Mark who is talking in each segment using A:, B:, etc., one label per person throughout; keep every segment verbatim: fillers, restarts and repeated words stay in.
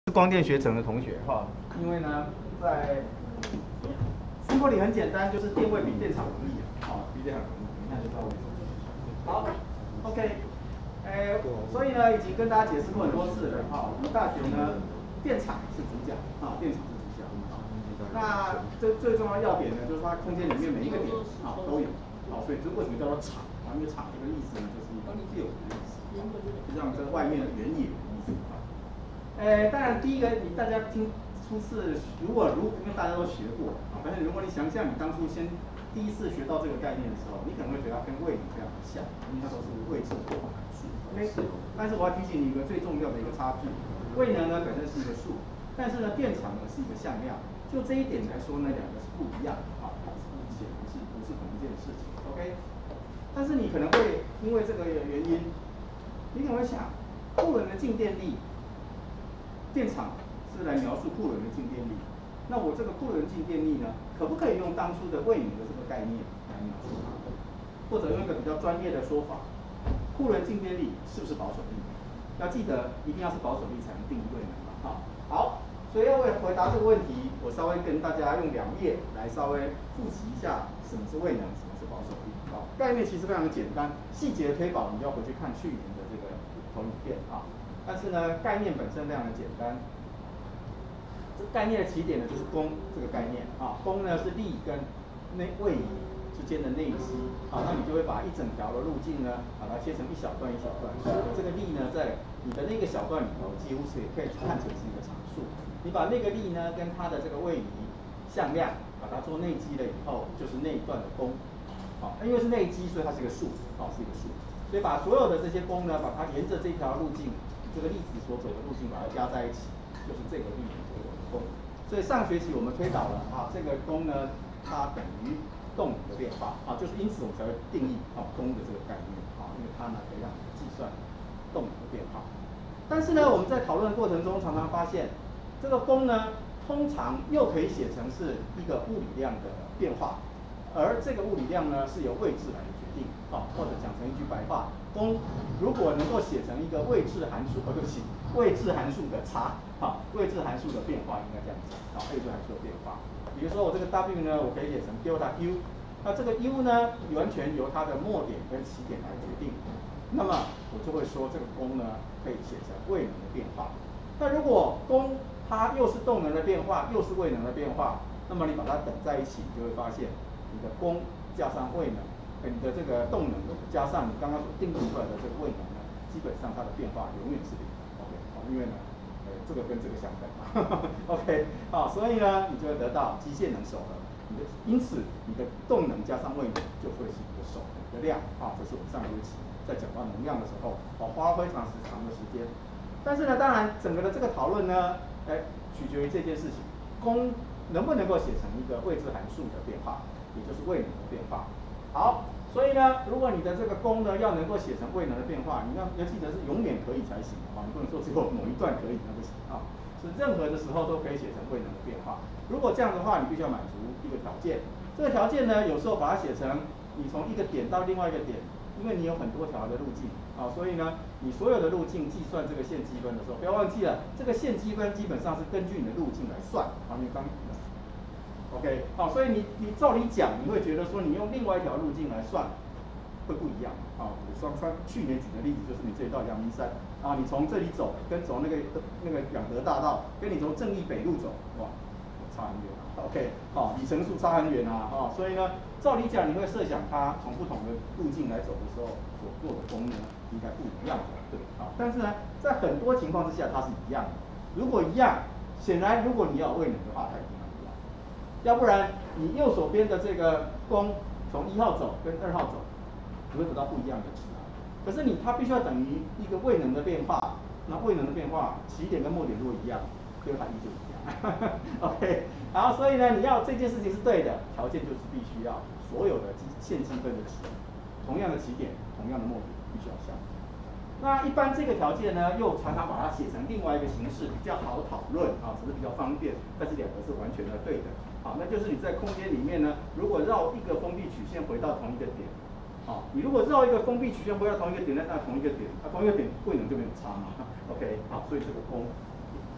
A: 光电学程的同学哈，因为呢，在生活里很简单，就是电位比电场容易啊，比电场容易，你看就知道为什么。好 ，OK， 哎，所以呢，已经跟大家解释过很多次了哈。我们大学呢，电场是主角啊，电场是主角。那这最重要的要点呢，就是它空间里面每一个点啊都有，好，所以这为什么叫做场啊？因为场这个意思呢，就是一个 field 的意思，就像这外面的原野的意思啊。呃，当然第一个你大家听初次，如果如因为大家都学过啊，反正如果你想象你当初先第一次学到这个概念的时候，你可能会觉得它跟位理非常的像，因为它都是位置的函数 ，OK。但是我要提醒你一个最重要的一个差距，位能呢本身是一个数，但是呢电场呢是一个向量，就这一点来说呢，两个是不一样的啊，显然是不是同一件事情 ，OK。但是你可能会因为这个原因，你可能会想，库仑的静电力。电场是来描述库仑的静电力，那我这个库仑静电力呢，可不可以用当初的位能的这个概念来描述它？或者用一个比较专业的说法，库仑静电力是不是保守力？要记得一定要是保守力才能定义位能嘛，哈。好，所以要为回答这个问题，我稍微跟大家用两页来稍微复习一下什么是位能，什么是保守力。好，概念其实非常的简单，细节的推导你就要回去看去年的这个投影片啊。但是呢，概念本身非常的简单。这概念的起点呢，就是功这个概念啊。功呢是力跟内位移之间的内积啊，那你就会把一整条的路径呢，把它切成一小段一小段。这个力呢，在你的那个小段里头，几乎是可以看成是一个常数。你把那个力呢，跟它的这个位移向量，把它做内积了以后，就是那一段的功。好，因为是内积，所以它是一个数，好，是一个数。所以把所有的这些功呢，把它沿着这条路径，这个粒子所走的路径，把它加在一起，就是这个力的这个功。所以上学期我们推导了啊，这个功呢，它等于动能的变化啊，就是因此我们才会定义啊功的这个概念啊，因为它呢可以让你计算动能的变化。但是呢，我们在讨论的过程中，常常发现这个功呢，通常又可以写成是一个物理量的变化。而这个物理量呢，是由位质来决定，啊，或者讲成一句白话，功如果能够写成一个位质函数，哦，对不起，位质函数的差，啊，位质函数的变化应该这样讲，啊，位质函数的变化。比如说我这个 W 呢，我可以写成 delta U， 那这个 U 呢，完全由它的末点跟起点来决定，那么我就会说这个功呢，可以写成位能的变化。那如果功它又是动能的变化，又是位能的变化，那么你把它等在一起，你就会发现。你的功加上位能，呃，你的这个动能加上你刚刚所定义出来的这个位能呢，基本上它的变化永远是零 ，OK， 好，因为呢，呃，这个跟这个相等嘛，OK， 好，所以呢，你就会得到机械能守恒，你的，因此你的动能加上位能就会是你的守恒的量，啊，这是我们上学期在讲到能量的时候，哦，花了非常长的时间。但是呢，当然整个的这个讨论呢，哎，取决于这件事情，功能不能够写成一个位质函数的变化。也就是位能的变化。好，所以呢，如果你的这个功呢要能够写成位能的变化，你要要记得是永远可以才行啊，你不能说只有某一段可以，那不行啊。是任何的时候都可以写成位能的变化。如果这样的话，你必须要满足一个条件。这个条件呢，有时候把它写成你从一个点到另外一个点，因为你有很多条的路径啊，所以呢，你所有的路径计算这个线积分的时候，不要忘记了，这个线积分基本上是根据你的路径来算啊，因为刚。OK， 好，所以你你照理讲，你会觉得说你用另外一条路径来算，会不一样啊。我上上去年举的例子就是你这里到阳明山啊，你从这里走，跟走那个那个养德大道，跟你从正义北路走，哇，差很远啊。OK， 好，里程数差很远啊，啊，所以呢，照理讲你会设想它从不同的路径来走的时候所做的功能应该不一样的，对，好，但是呢，在很多情况之下它是一样的。如果一样，显然如果你要位能的话，它一定要一样。要不然你右手边的这个功从一号走跟二号走，你会得到不一样的值啊。可是你它必须要等于一个位能的变化，那位能的变化起点跟末点如果一样，对它一就一样。OK， 好，所以呢，你要这件事情是对的，条件就是必须要所有的线积分的值，同样的起点，同样的末点必须要相同。那一般这个条件呢，又常常把它写成另外一个形式，比较好讨论啊，只是比较方便，但是两个是完全的对的。好，那就是你在空间里面呢，如果绕一个封闭曲线回到同一个点，好，你如果绕一个封闭曲线回到同一个点，那同一个点，啊，同一个点位能就没有差嘛。OK， 好，所以这个功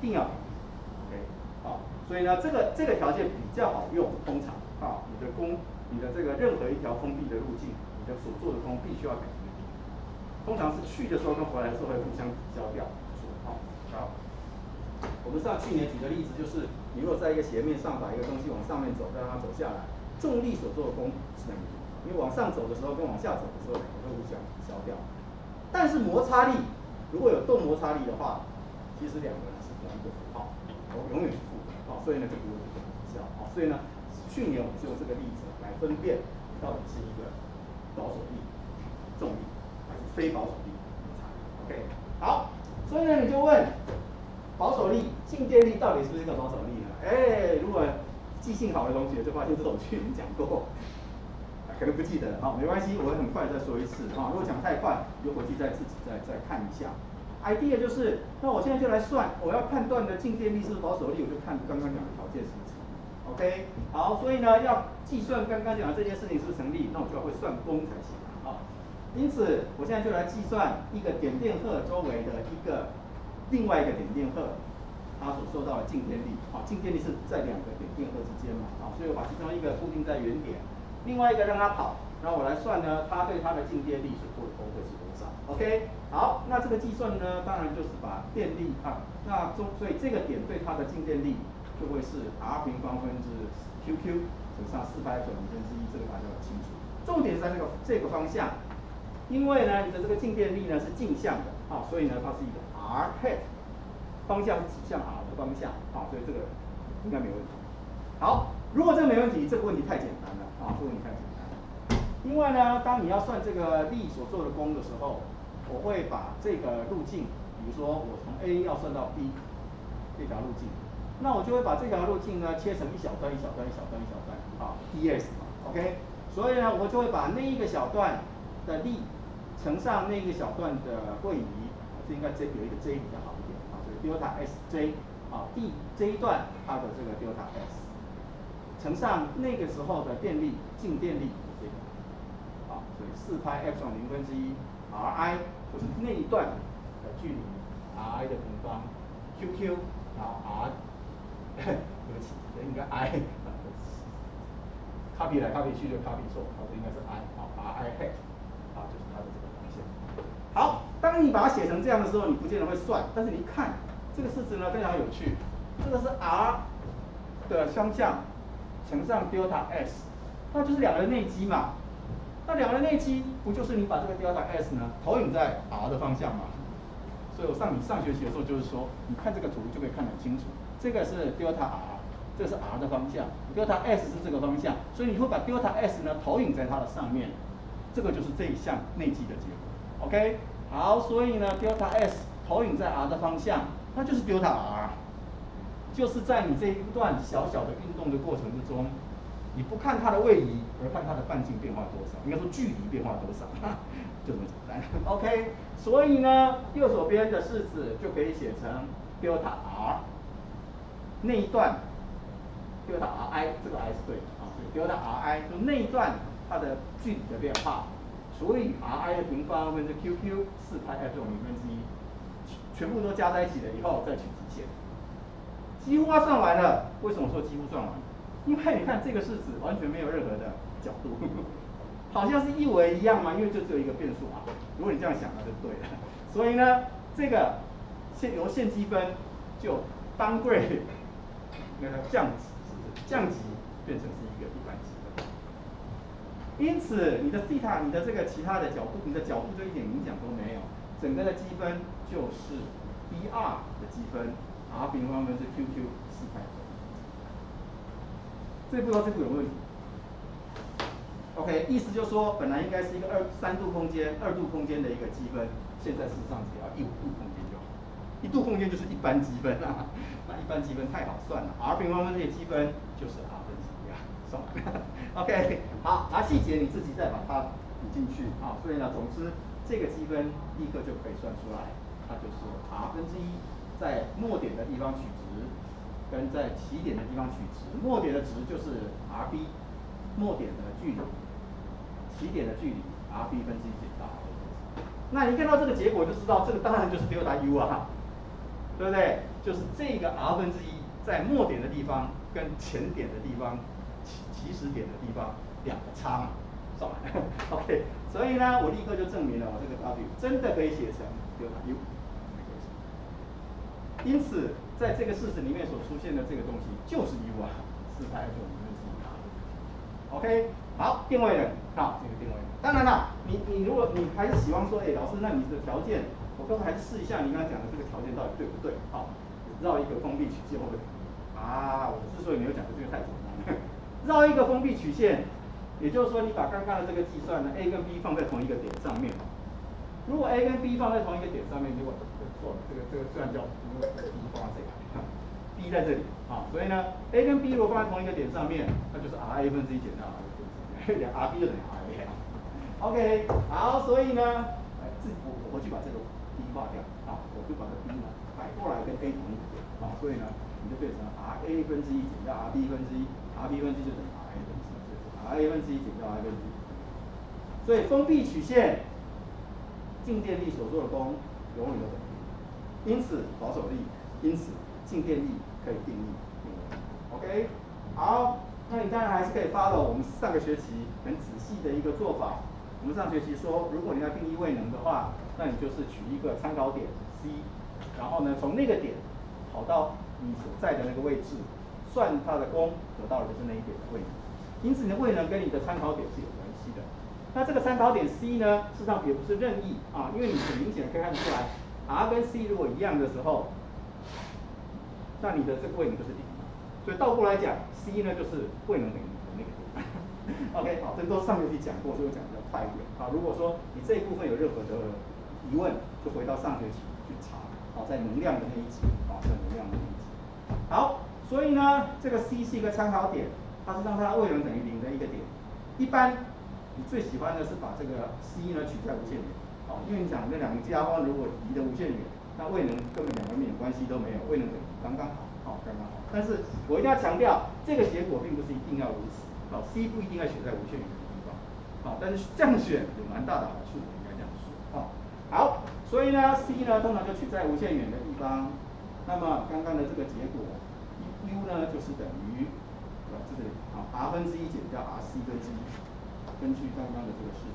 A: 定要平行。OK， 好，所以呢，这个这个条件比较好用，通常啊，你的弓，你的这个任何一条封闭的路径，你的所做的弓必须要平行。通常是去的时候跟回来的时候会互相抵消掉。好，好。我们上去年举的例子就是，你如果在一个斜面上把一个东西往上面走，再让它走下来，重力所做的功是等于零。因为往上走的时候跟往下走的时候，两个会互相抵消掉。但是摩擦力，如果有动摩擦力的话，其实两个人是同一个符号，永远是负的。好，所以呢就不会互相抵消。好，所以呢，去年我们就用这个例子来分辨到底是一个保守力、重力还是非保守力摩擦力。OK， 好，所以呢你就问。保守力、静电力到底是不是一个保守力呢？哎，如果记性好的同学就发现这个我去年讲过，可能不记得，好，没关系，我会很快再说一次啊。如果讲太快，你就回去再自己再再看一下。idea 就是，那我现在就来算，我要判断的静电力是不是保守力，我就看刚刚讲的条件是不是成立。OK， 好，所以呢要计算刚刚讲的这件事情是不是成立，那我就要会算功才行啊。因此，我现在就来计算一个点电荷周围的一个。另外一个点电荷，它所受到的静电力，啊，静电力是在两个点电荷之间嘛，啊，所以我把其中一个固定在原点，另外一个让它跑，然后我来算呢，它对它的静电力所做的功会是多少 ？OK， 好，那这个计算呢，当然就是把电力啊，那中，所以这个点对它的静电力就会是 R 平方分之 Q Q 乘上四派九零分之一，这个大家要清楚。重点是在这个这个方向。因为呢，你的这个静电力呢是镜像的啊，所以呢它是一个 R hat， 方向指向 R 的方向啊，所以这个应该没问题。好，如果这个没问题，这个问题太简单了啊，这个问题太简单了。因为呢，当你要算这个力所做的功的时候，我会把这个路径，比如说我从 A 要算到 B 这条路径，那我就会把这条路径呢切成一小段一小段一小段一小段啊 ，ds 嘛 ，OK， 所以呢，我就会把那一个小段的力乘上那个小段的位移，这应该 J 有一个 J 比较好一点啊，所以 delta sj 啊 ，d 这一段它的这个 delta s 乘上那个时候的电力静电力这个啊，所以四派 epsilon 零分之一 ri 就是那一段的距离 ri 的平方 qq 然后 r 对不起，这应该 i copy 来 copy 去就 copy 错，啊，这应该是 i 好 ri hat 啊，就是它的这个方向。好，当你把它写成这样的时候，你不见得会算，但是你一看这个式子呢非常有趣，这个是 r 的相向乘上 delta s， 那就是两个人内积嘛。那两个人内积不就是你把这个 delta s 呢投影在 r 的方向嘛？所以我上你上学期的时候就是说，你看这个图就可以看得很清楚，这个是 delta r， 这是 r 的方向 ，delta s 是这个方向，所以你会把 delta s 呢投影在它的上面，这个就是这一项内积的结果。OK， 好，所以呢 delta s 投影在 r 的方向，那就是 delta r， 就是在你这一段小小的运动的过程之中，你不看它的位移，而看它的半径变化多少，应该说距离变化多少，就这么简单。OK， 所以呢，右手边的式子就可以写成 delta r 那一段 delta ri， 这个 i 是对的啊，所以 delta ri 就那一段它的距离的变化除以 ri 的平方分之 qq 四派 epsilon 零分之一，全部都加在一起了以后再取极限。几乎要算完了，为什么说几乎算完？因为你看这个式子完全没有任何的角度，好像是一维一样嘛，因为就只有一个变数嘛。如果你这样想，那就对了。所以呢，这个现由线积分就 downgrade 那个降级，是不是降级变成是一个一般积分？因此你的 theta 你的这个其他的角度，你的角度就一点影响都没有，整个的积分就是 dr 的积分 r 平方分之 qq 四派。这步和这步有没有问题 ？OK， 意思就是说，本来应该是一个二三度空间、二度空间的一个积分，现在事实上只要一五度空间就好。一度空间就是一般积分啊，那一般积分太好算了 ，r 平方分这些积分就是 r 分之一啊，算完了。OK， 好，那细节你自己再把它补进去啊。所以呢，总之这个积分立刻就可以算出来，它就是 r 分之一，在末点的地方取值，跟在起点的地方取值，末点的值就是 Rb， 末点的距离，起点的距离 Rb 分之一减到 R。那你看到这个结果就知道，这个当然就是 delta U 啊。对不对？ 就是这个 r 分之一在末点的地方跟前点的地方起起始点的地方两个差嘛，算完了，OK。所以呢，我立刻就证明了我这个 W 真的可以写成德尔塔 U。因此，在这个式子里面所出现的这个东西就是 U 啊，四派 F 五分之一 R。OK， 好，定位人，好，这个定位人。当然了，你你如果你还是喜欢说，哎，老师，那你的条件，我刚才还是试一下你刚才讲的这个条件到底对不对？好，绕一个封闭曲线会不会？啊，我之所以没有讲的这个太简单了，绕一个封闭曲线，也就是说你把刚刚的这个计算呢 A 跟 B 放在同一个点上面。如果 A 跟 B 放在同一个点上面，结果错了，这个这个虽然叫 B 放在这里 ，B 在这里啊，所以呢 A 跟 B 如果放在同一个点上面，那就是 R A 分之一减掉 R A 分之一，R B 就等于 R A 啊。OK， 好，所以呢，哎，自己我我回去把这个 B 划掉啊，我就把这 B 呢摆过来跟 A 同一个点啊，所以呢，你就变成 R A 分之一减掉 R B 分之一 ，R B 分之一就等于 R A 分之一，所以 R A 分之一减掉 R A 分之一。所以封闭曲线。静电力所做的功永远都等于，因此保守力，因此静电力可以定义定位。OK， 好，那你当然还是可以 follow 我们上个学期很仔细的一个做法。我们上学期说，如果你要定义位能的话，那你就是取一个参考点 C， 然后呢从那个点跑到你所在的那个位置，算它的功，得到的就是那一点的位能。因此你的位能跟你的参考点是有关系的。那这个参考点 C 呢，事实上也不是任意啊，因为你很明显可以看得出来 ，R 跟 C 如果一样的时候，那你的这个位能就是零。所以倒过来讲 ，C 呢就是位能等于零的那个点。OK， 好，这都上学期讲过，所以我讲比较快一点。啊，如果说你这一部分有任何的疑问，就回到上学期去查。好，在能量的那一集，啊，在能量的那一集。好，所以呢，这个 C 是一个参考点，它是让它位能等于零的一个点。一般。你最喜欢的是把这个 C 呢取在无限远，好，因为你想那两个加方如果离得无限远，那位能根本两个一点关系都没有，位能等于刚刚好，好，刚刚好。但是我一定要强调，这个结果并不是一定要如此，好 ，C 不一定要选在无限远的地方，好，但是这样选有蛮大的好处，应该这样说，好，好，所以呢 C 呢通常就取在无限远的地方，那么刚刚的这个结果 U 呢就是等于。这是好 R 分之一减掉 R C 分之一，根据刚刚的这个式子，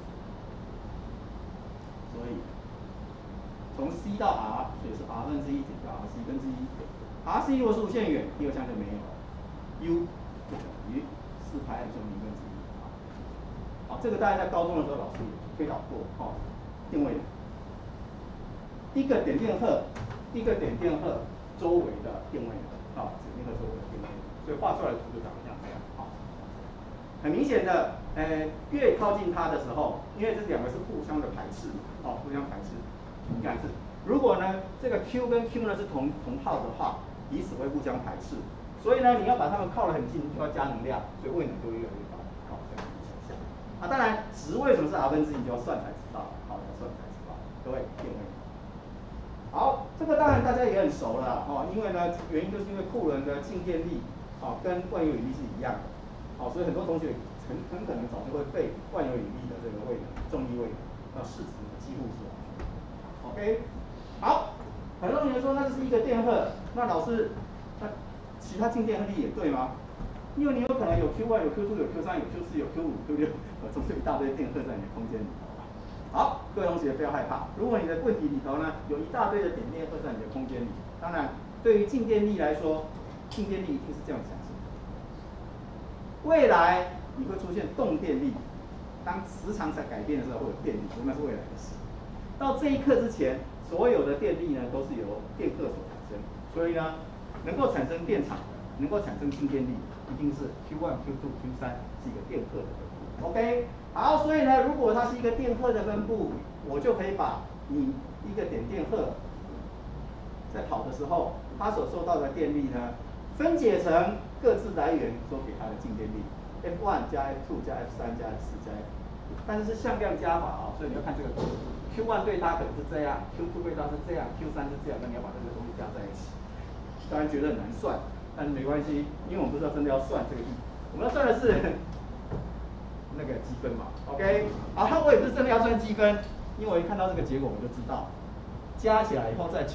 A: 所以从 C 到 R， 所以是 R 分之一减掉 R C 分之一。R C 如果是无限远，第二项就没有了 ，U 就等于四派 Epsilon 零分之一。好，这个大家在高中的时候老师也推导过，哦，定位一个点电荷，一个点电荷周围的电位能，啊，点电荷周围的电位能，所以画出来的图就长得像这样，好。很明显的，呃，越靠近它的时候，因为这两个是互相的排斥，哦，互相排斥。你看是，如果呢这个 Q 跟 Q 呢是同同号的话，彼此会互相排斥。所以呢，你要把它们靠得很近，就要加能量，所以位能就会越来越高。好，这样子想象。啊，当然值为什么是 R 分之一，你就要算才知道。好，要算才知道。各位，电位。好，这个当然大家也很熟了，哦，因为呢原因就是因为库仑的静电力，哦，跟万有引力是一样的。好，所以很多同学很很可能早就会背万有引力的这个位能、重力位能，那式子几乎是完全。OK， 好，很多同学说那这是一个电荷，那老师，那其他静电力也对吗？因为你有可能有 Q 一、有 Q 二、有 Q 三、有 Q 四、有 Q 五、Q 六，呃，总是一大堆电荷在你的空间里头。好，各位同学不要害怕，如果你的问题里头呢有一大堆的点电荷在你的空间里，当然对于静电力来说，静电力一定是这样产生的。未来你会出现动电力，当磁场在改变的时候会有电力，那是未来的事。到这一刻之前，所有的电力呢都是由电荷所产生，所以呢，能够产生电场的，能够产生静电力，一定是 Q 一、Q 二、Q 三是一个电荷的分布。OK， 好，所以呢，如果它是一个电荷的分布，我就可以把你一个点电荷在跑的时候，它所受到的电力呢，分解成各自来源所给它的静电力 ，F 一 加 F 二 加 F 三 加 F 四 加 F 五，但是是向量加法啊、哦，所以你要看这个 Q 一 对它可能是这样 ，Q 二 对它是这样 ，Q 三 是这样，那你要把这个东西加在一起。当然觉得很难算，但是没关系，因为我们不是要真的要算这个意，我们要算的是那个积分嘛 ，OK？ 好，我也不是真的要算积分，因为我一看到这个结果我就知道，加起来以后再乘，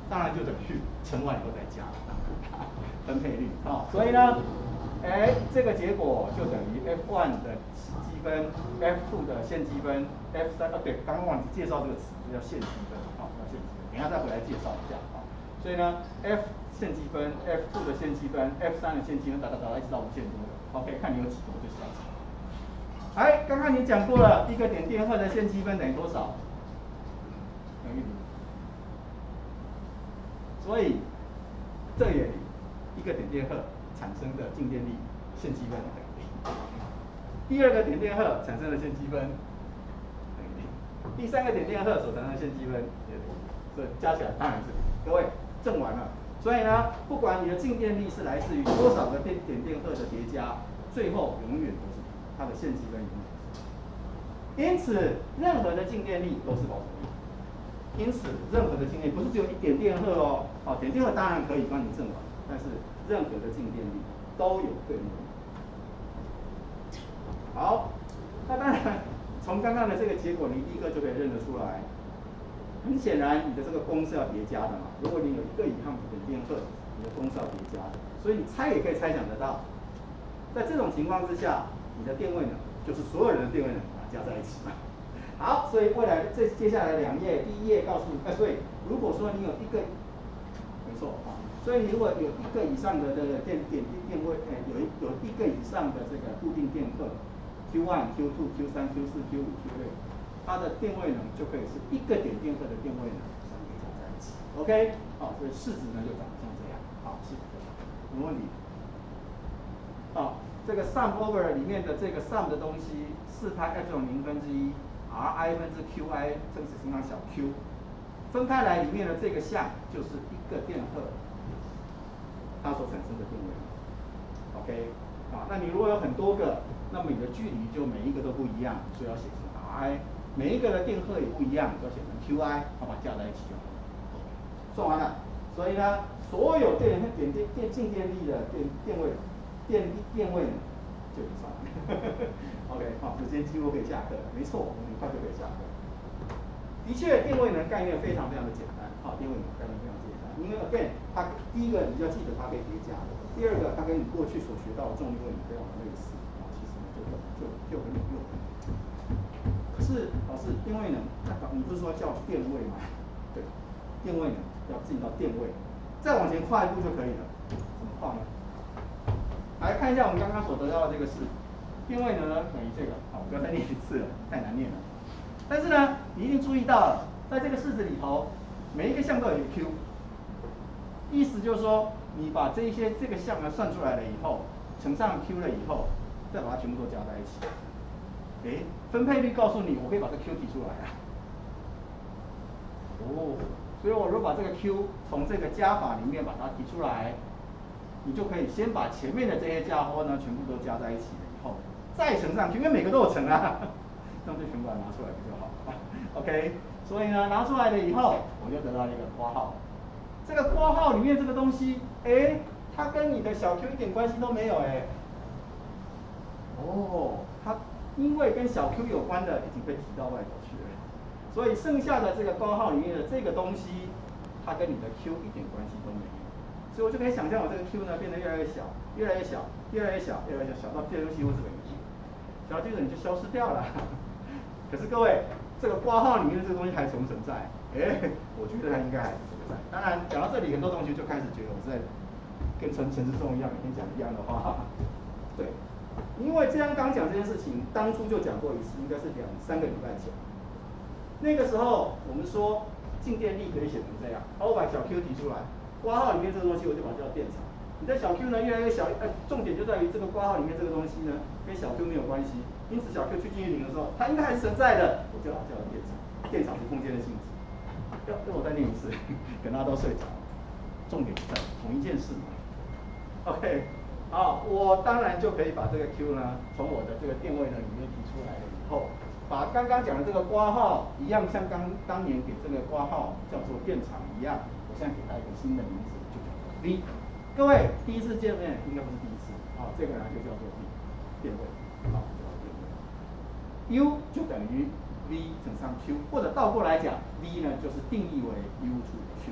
A: 当然就等于乘完以后再加分配率啊、哦。所以呢，哎，这个结果就等于 F 一 的积分 ，F 二 的线积分 ，F 三 啊对，刚刚忘记介绍这个词，这叫线积分啊、哦，叫线积分，等一下再回来介绍一下啊、哦。所以呢 ，F 线积分 ，F 二 的线积分 ，F 三 的线积分，打打打，一直到无限多的 ，OK， 看你有几个就下场。哎，刚刚你讲过了，一个点电荷的线积分等于多少？等于零。所以这也一个点电荷产生的静电力线积分等于零。第二个点电荷产生的线积分等于零。第三个点电荷所产生的线积分也等于零。所以加起来当然是零。各位证完了。所以呢，不管你的静电力是来自于多少个电点电荷的叠加，最后永远都是零，它的线积分永远是零。因此，任何的静电力都是保守力。因此，任何的静电不是只有一点电荷哦，好，点电荷当然可以帮你证完，但是任何的静电力都有对应的。好，那当然，从刚刚的这个结果，你立刻就可以认得出来。很显然，你的这个功是要叠加的嘛。如果你有一个以上的点电荷，你的功是要叠加的，所以你猜也可以猜想得到。在这种情况之下，你的电位能就是所有人的电位能把它加在一起嘛。好，所以未来这接下来两页，第一页告诉你，哎，对，如果说你有一个，没错啊，所以你如果有一个以上的这个电点电位，哎，有一有一个以上的这个固定电荷 ，Q 一、Q 二、Q 三、Q 四、Q 五、Q 六，它的电位能就可以是一个点电荷的电位能相叠加在一起 ，OK， 好，所以式子呢就长得像这样，好，是没问题。好，这个 sum over 里面的这个 sum 的东西，四派 epsilon 零分之一 ，r i 分之 q i， 这个只是小 q， 分开来里面的这个项就是一个电荷它所产生的电位 ，OK， 啊，那你如果有很多个，那么你的距离就每一个都不一样，所以要写成 ri， 每一个的电荷也不一样，就要写成 qi， 好，把它加在一起就好了。算完了，所以呢，所有电点电电静电力的电电位。电电位呢就算了，OK， 好，时间几乎可以下课了，没错，我们很快就可以下课。的确，电位能概念非常非常的简单，好，电位能概念非常简单，因为 again， 它第一个你要记得它可以叠加，第二个它跟你过去所学到的重力位能非常的类似，啊，其实呢就就就很有用。可是老师，电位能，那你不是说叫电位吗？对，电位能要进到电位，再往前跨一步就可以了，怎么跨呢？来看一下我们刚刚所得到的这个式，电位呢等于这个，好，不要再念一次了，太难念了。但是呢，你一定注意到了，在这个式子里头，每一个项都有一个 Q， 意思就是说，你把这一些这个项呢算出来了以后，乘上 Q 了以后，再把它全部都加在一起。哎，分配率告诉你，我可以把这 Q 提出来啊。哦，所以我如果把这个 Q 从这个加法里面把它提出来。你就可以先把前面的这些家伙呢全部都加在一起了以后，再乘上去，因为每个都有乘啊，这样就全部把它拿出来不就好了 ？OK， 所以呢拿出来了以后，我就得到了一个括号。这个括号里面这个东西，哎，它跟你的小 q 一点关系都没有哎。哦，它因为跟小 q 有关的已经被提到外头去了，所以剩下的这个括号里面的这个东西，它跟你的 q 一点关系都没有。所以我就可以想象，我这个 Q 呢变得越来越小，越来越小，越来越小，越来越小，小到变成几乎是等于零，小到这个你就消失掉了。可是各位，这个括号里面的这个东西还存不存在？哎，我觉得它应该还是存在。当然，讲到这里，很多同学就开始觉得我在跟陈陈志忠一样，每天讲一样的话。对，因为这样刚讲这件事情，当初就讲过一次，应该是两三个礼拜前。那个时候我们说静电力可以写成这样，好，我把小 Q 提出来。括号里面这个东西，我就把它叫电场。你的小 Q 呢越来越小，呃，重点就在于这个括号里面这个东西呢跟小 Q 没有关系，因此小 Q 趋近于零的时候，它应该还是存在的，我就把它叫电场。电场是空间的性质。要要我再念一次，可能大家都睡着。重点在同一件事嘛。OK， 好，我当然就可以把这个 Q 呢从我的这个电位呢里面提出来了以后。把刚刚讲的这个括号一样，像刚当年给这个括号叫做电场一样，我现在给它一个新的名字，就叫做 V。各位第一次见面应该不是第一次，啊，这个呢就叫做 V 电位，好，就叫电位。U 就等于 V 乘上 Q， 或者倒过来讲 ，V 呢就是定义为 U 除以 Q。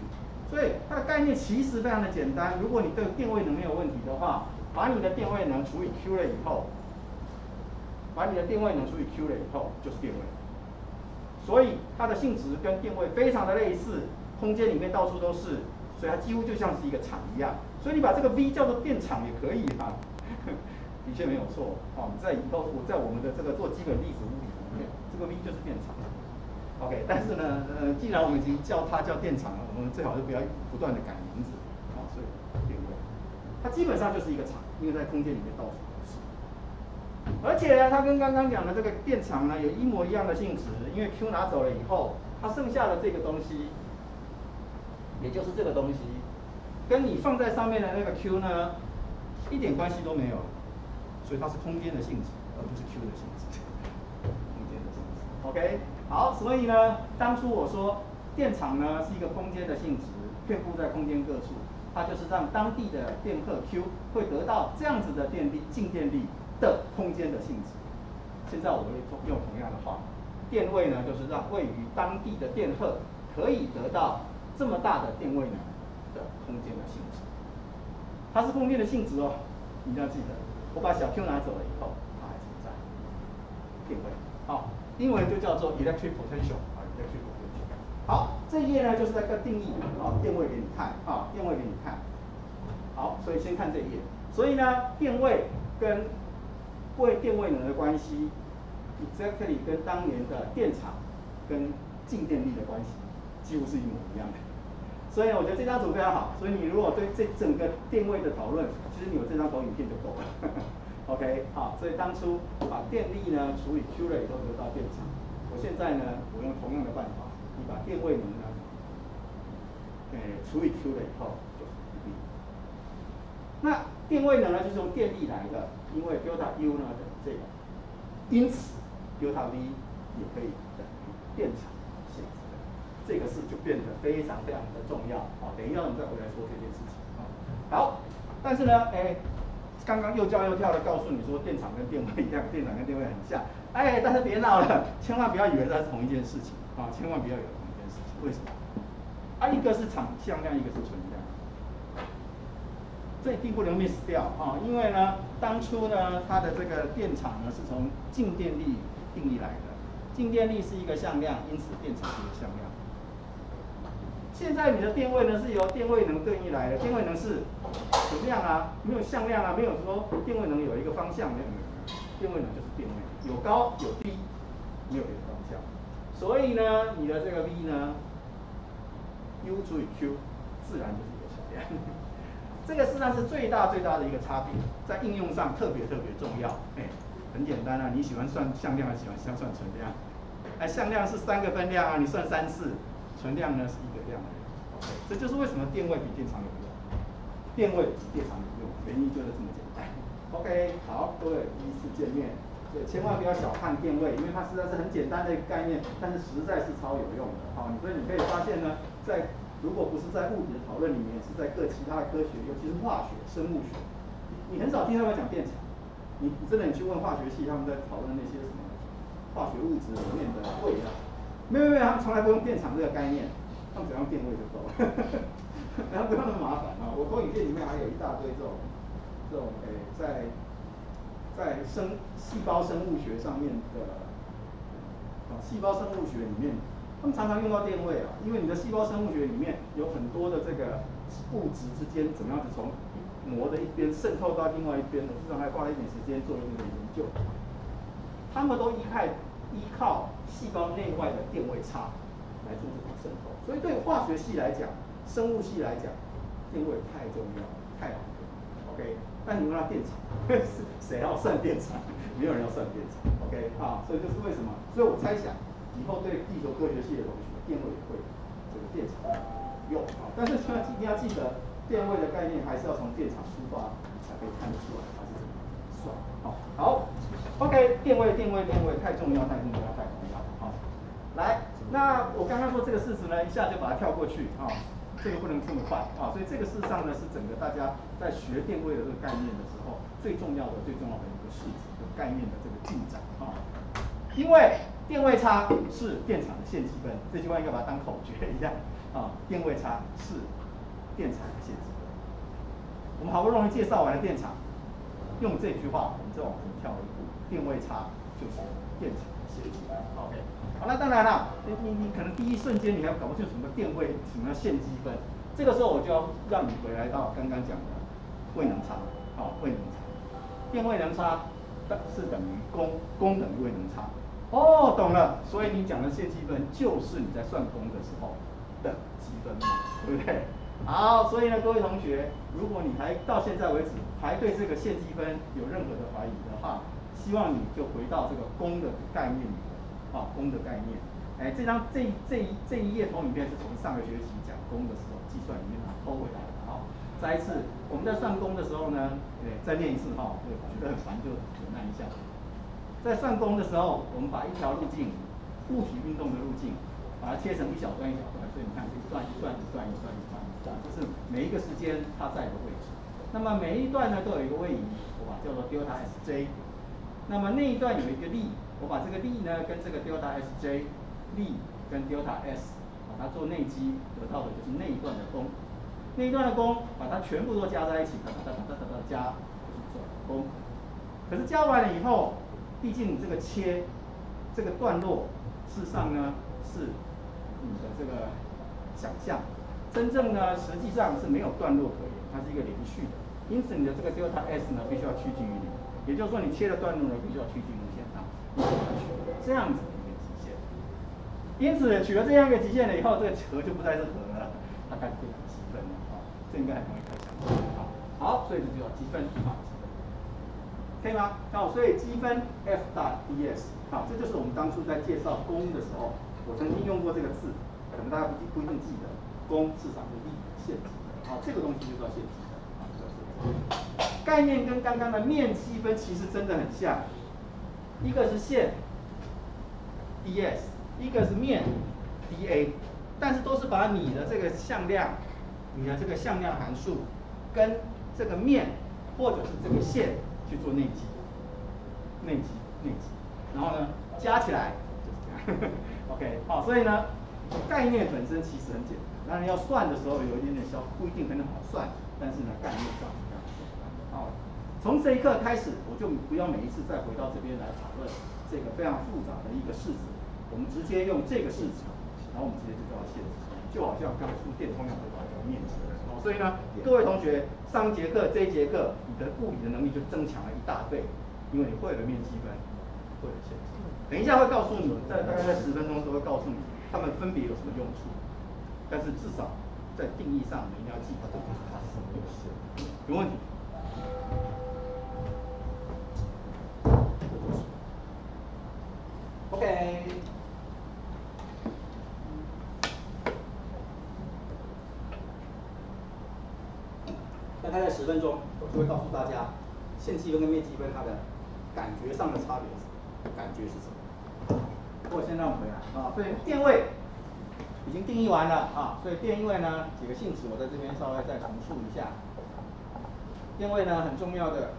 A: 所以它的概念其实非常的简单。如果你对电位能没有问题的话，把你的电位能除以 Q 了以后，把你的电位能除以 Q 了以后，就是电位。所以它的性质跟电位非常的类似，空间里面到处都是，所以它几乎就像是一个场一样。所以你把这个 V 叫做电场也可以啊，的确没有错。哦，在以后我在我们的这个做基本粒子物理里面，这个 V 就是电场。OK， 但是呢，呃，既然我们已经叫它叫电场了，我们最好是不要不断的改名字。啊、哦，所以电位，它基本上就是一个场，因为在空间里面到处都是。而且呢，它跟刚刚讲的这个电场呢有一模一样的性质，因为 Q 拿走了以后，它剩下的这个东西，也就是这个东西，跟你放在上面的那个 Q 呢，一点关系都没有，所以它是空间的性质，而不是 Q 的性质。空间的性质 ，OK， 好，所以呢，当初我说电场呢是一个空间的性质，遍布在空间各处，它就是让当地的电荷 Q 会得到这样子的电力，静电力。的空间的性质。现在我会用同样的话，电位呢就是让位于当地的电荷可以得到这么大的电位能的空间的性质。它是空间的性质哦，你一定要记得。我把小 Q 拿走了以后，它还存在电位。好，英文就叫做 electric potential 啊 ，electric potential。好，这一页呢就是在个定义啊，电位给你看啊，电位给你看。好，所以先看这一页。所以呢，电位跟位电位能的关系 ，exactly 跟当年的电场跟静电力的关系几乎是一模一样的。所以我觉得这张图非常好。所以你如果对这整个电位的讨论，其实你有这张投影片就够了。OK， 好，所以当初把电力呢除以 Q 了以后得到电场。我现在呢，我用同样的办法，你把电位能呢，呃除以 Q 了以后就是力。那电位能呢就是用电力来的，因为 delta U 呢等于这个，因此 delta V 也可以等于电场性质的，这个事就变得非常非常的重要啊。等一下我们再回来说这件事情啊。好，但是呢，哎，刚刚又叫又跳的告诉你说电场跟电位一样，电场跟电位很像，哎，但是别闹了，千万不要以为它是同一件事情啊，千万不要以为同一件事情，为什么？啊，一个是场向量，一个是存量。这一定不能 miss 掉啊，因为呢，当初呢，它的这个电场呢是从静电力定义来的，静电力是一个向量，因此电场是一个向量。现在你的电位呢是由电位能对应来的，电位能是存量啊，没有向量啊，没有说电位能有一个方向，没有没有没有，电位能就是电位，有高有低，没有别的方向。所以呢，你的这个 V 呢 ，U 除以 Q， 自然就是一个向量。这个事实上是最大最大的一个差别，在应用上特别特别重要。哎，很简单啊，你喜欢算向量还是喜欢算存量？哎，向量是三个分量啊，你算三次，存量呢是一个量而已。OK， 这就是为什么电位比电场有用，电位比电场有用，原因就是这么简单。OK， 好，各位第一次见面，所以千万不要小看电位，因为它实在是很简单的一个概念，但是实在是超有用的。好，所以你可以发现呢，在如果不是在物理的讨论里面，是在各其他的科学，尤其是化学、生物学，你你很少听他们讲电场。你你真的你去问化学系，他们在讨论那些什么化学物质里面的位啊，没有没有，他们从来不用电场这个概念，他们只要用电位就够了，然后不用那么麻烦啊。我投影片里面还有一大堆这种这种诶、欸，在在生细胞生物学上面的啊，细胞生物学里面。他们常常用到电位啊，因为你的细胞生物学里面有很多的这个物质之间怎么样子从膜的一边渗透到另外一边，我至少还花了一点时间做了这个研究。他们都依靠依靠细胞内外的电位差来做这种渗透，所以对化学系来讲、生物系来讲，电位太重要了，太好用。OK， 但你问到电场，谁要算电场？没有人要算电场。OK， 啊，所以就是为什么？所以我猜想。以后对地球科学系的同学，电位也会这个电场用啊，但是呢，一定要记得电位的概念还是要从电场出发，你才可以看得出来它是怎么算。好，好 ，OK， 电位，电位，电位，太重要，太重要，太重要。好，来，那我刚刚说这个事实呢，一下就把它跳过去啊，这个不能这么快啊，所以这个事实上呢，是整个大家在学电位的这个概念的时候，最重要的、最重要的一个事实的概念的这个进展啊，因为。电位差是电场的线积分，这句话应该把它当口诀一样啊。电位差是电场的线积分。我们好不容易介绍完了电场，用这句话，我们再往前跳一步，电位差就是电场的线积分。OK， 好，那当然了，你你你可能第一瞬间你还搞不清楚什么电位，什么线积分，这个时候我就要让你回来到刚刚讲的位能差，好、哦，位能差，电位能差是等于功，功等于位能差。哦，懂了，所以你讲的线积分就是你在算功的时候的积分嘛，对不对？好，所以呢，各位同学，如果你还到现在为止还对这个线积分有任何的怀疑的话，希望你就回到这个功的概念里头，啊，功的概念。哎，这张这这一这一页投影片是从上个学期讲功的时候计算里面把它偷回来的。好，再一次，我们在算功的时候呢，哎，再念一次哈，对，觉得很烦就忍耐一下。在算功的时候，我们把一条路径，物体运动的路径，把它切成一小段一小段，所以你看一段一段一段一段一段一段，这是每一个时间它在的位置。那么每一段呢都有一个位移，我把它叫做 delta sj。那么那一段有一个力，我把这个力呢跟这个 delta sj 力跟 delta s 把它做内积，得到的就是那一段的功。那一段的功把它全部都加在一起，哒哒哒哒哒哒加，就是转功。可是加完了以后，毕竟你这个切这个段落，事实上呢是你的这个想象，真正呢实际上是没有段落可言，它是一个连续的。因此你的这个 delta s 呢必须要趋近于零，也就是说你切的段落呢必须要趋近无限大，你才能取得这样子的一个极限。因此取得这样一个极限了以后，这个和就不再是和了，它开始变成积分了啊，这应该很容易开想啊。好，所以这就叫积分啊。可以吗？好，所以积分 F 大 ds， 好，这就是我们当初在介绍功的时候，我曾经用过这个字，可能大家不不一定记得，功事实上是力线积分，好，这个东西就叫线积分，啊，这个是概念跟刚刚的面积分其实真的很像，一个是线 ds， 一个是面 dA， 但是都是把你的这个向量，你的这个向量函数跟这个面或者是这个线去做内积，内积，内积，然后呢加起来就是这样，OK， 好，所以呢概念本身其实很简单，当然要算的时候有一点点小不一定很好算，但是呢概念上是这样简单的。好，从这一刻开始，我就不要每一次再回到这边来讨论这个非常复杂的一个式子，我们直接用这个式子，然后我们直接就叫它线积，就好像刚出电通样会把它叫面积。所以呢，各位同学，上一节课这一节课，你的物理的能力就增强了一大倍，因为你会了面积分，会了线积。等一下会告诉你，在大概在十分钟之后会告诉你，它们分别有什么用处。但是至少在定义上，你一定要记得这个是它是什么东西。有问题？OK。大概在十分钟，我就会告诉大家线积分跟面积分它的感觉上的差别是什么，感觉是什么。不过先让我们回来啊，所以电位已经定义完了啊，所以电位呢几个性质我在这边稍微再重述一下。电位呢很重要的，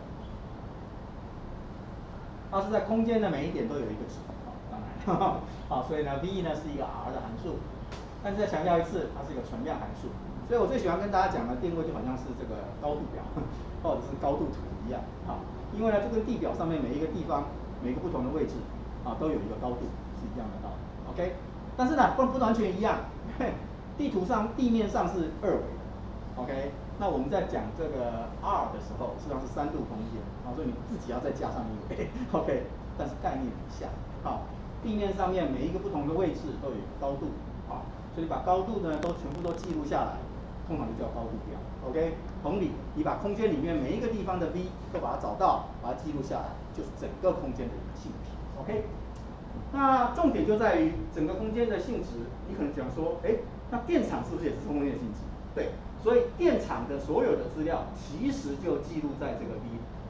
A: 它是在空间的每一点都有一个值啊，当然，啊，所以呢 V 呢是一个 R 的函数，但是再强调一次，它是一个存量函数。所以我最喜欢跟大家讲的电位就好像是这个高度表或者是高度图一样啊，因为呢这跟地表上面每一个地方每个不同的位置啊都有一个高度是一样的道理 ，OK？ 但是呢不不完全一样，地图上地面上是二维的 ，OK？ 那我们在讲这个 R 的时候，实际上是三度空间，啊，所以你自己要再加上一维 ，OK？ 但是概念很像，好，地面上面每一个不同的位置都有一个高度，啊，所以把高度呢都全部都记录下来。通常就叫高度表 ，OK。同理，你把空间里面每一个地方的 V 都把它找到，把它记录下来，就是整个空间的一个性质 ，OK。那重点就在于整个空间的性质，你可能讲说，哎，那电场是不是也是空间的性质？对，所以电场的所有的资料其实就记录在这个 V，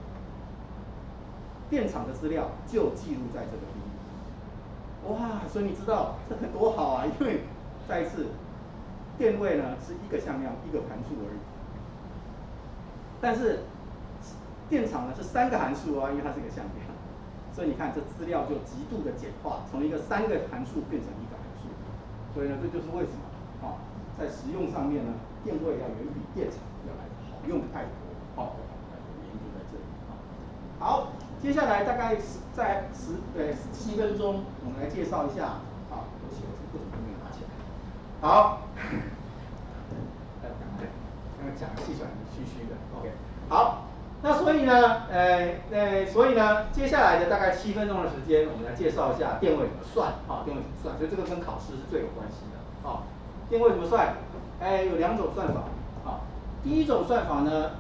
A: 电场的资料就记录在这个 V。哇，所以你知道这个多好啊，因为再一次。电位呢是一个向量一个函数而已，但是电场呢是三个函数啊，因为它是一个向量，所以你看这资料就极度的简化，从一个三个函数变成一个函数，所以呢这就是为什么啊在实用上面呢电位要远比电场要来好用太多，哦，原因就在这里啊。好，接下来大概在十呃十七分钟，我们来介绍一下啊，对不起，我这个都没有拿起来。好，刚刚讲的气喘吁吁的 ，OK， 好。那所以呢，呃呃，所以呢，接下来的大概七分钟的时间，我们来介绍一下电位怎么算啊，电位怎么算，所以这个跟考试是最有关系的啊。电位怎么算？哎，有两种算法啊。第一种算法呢，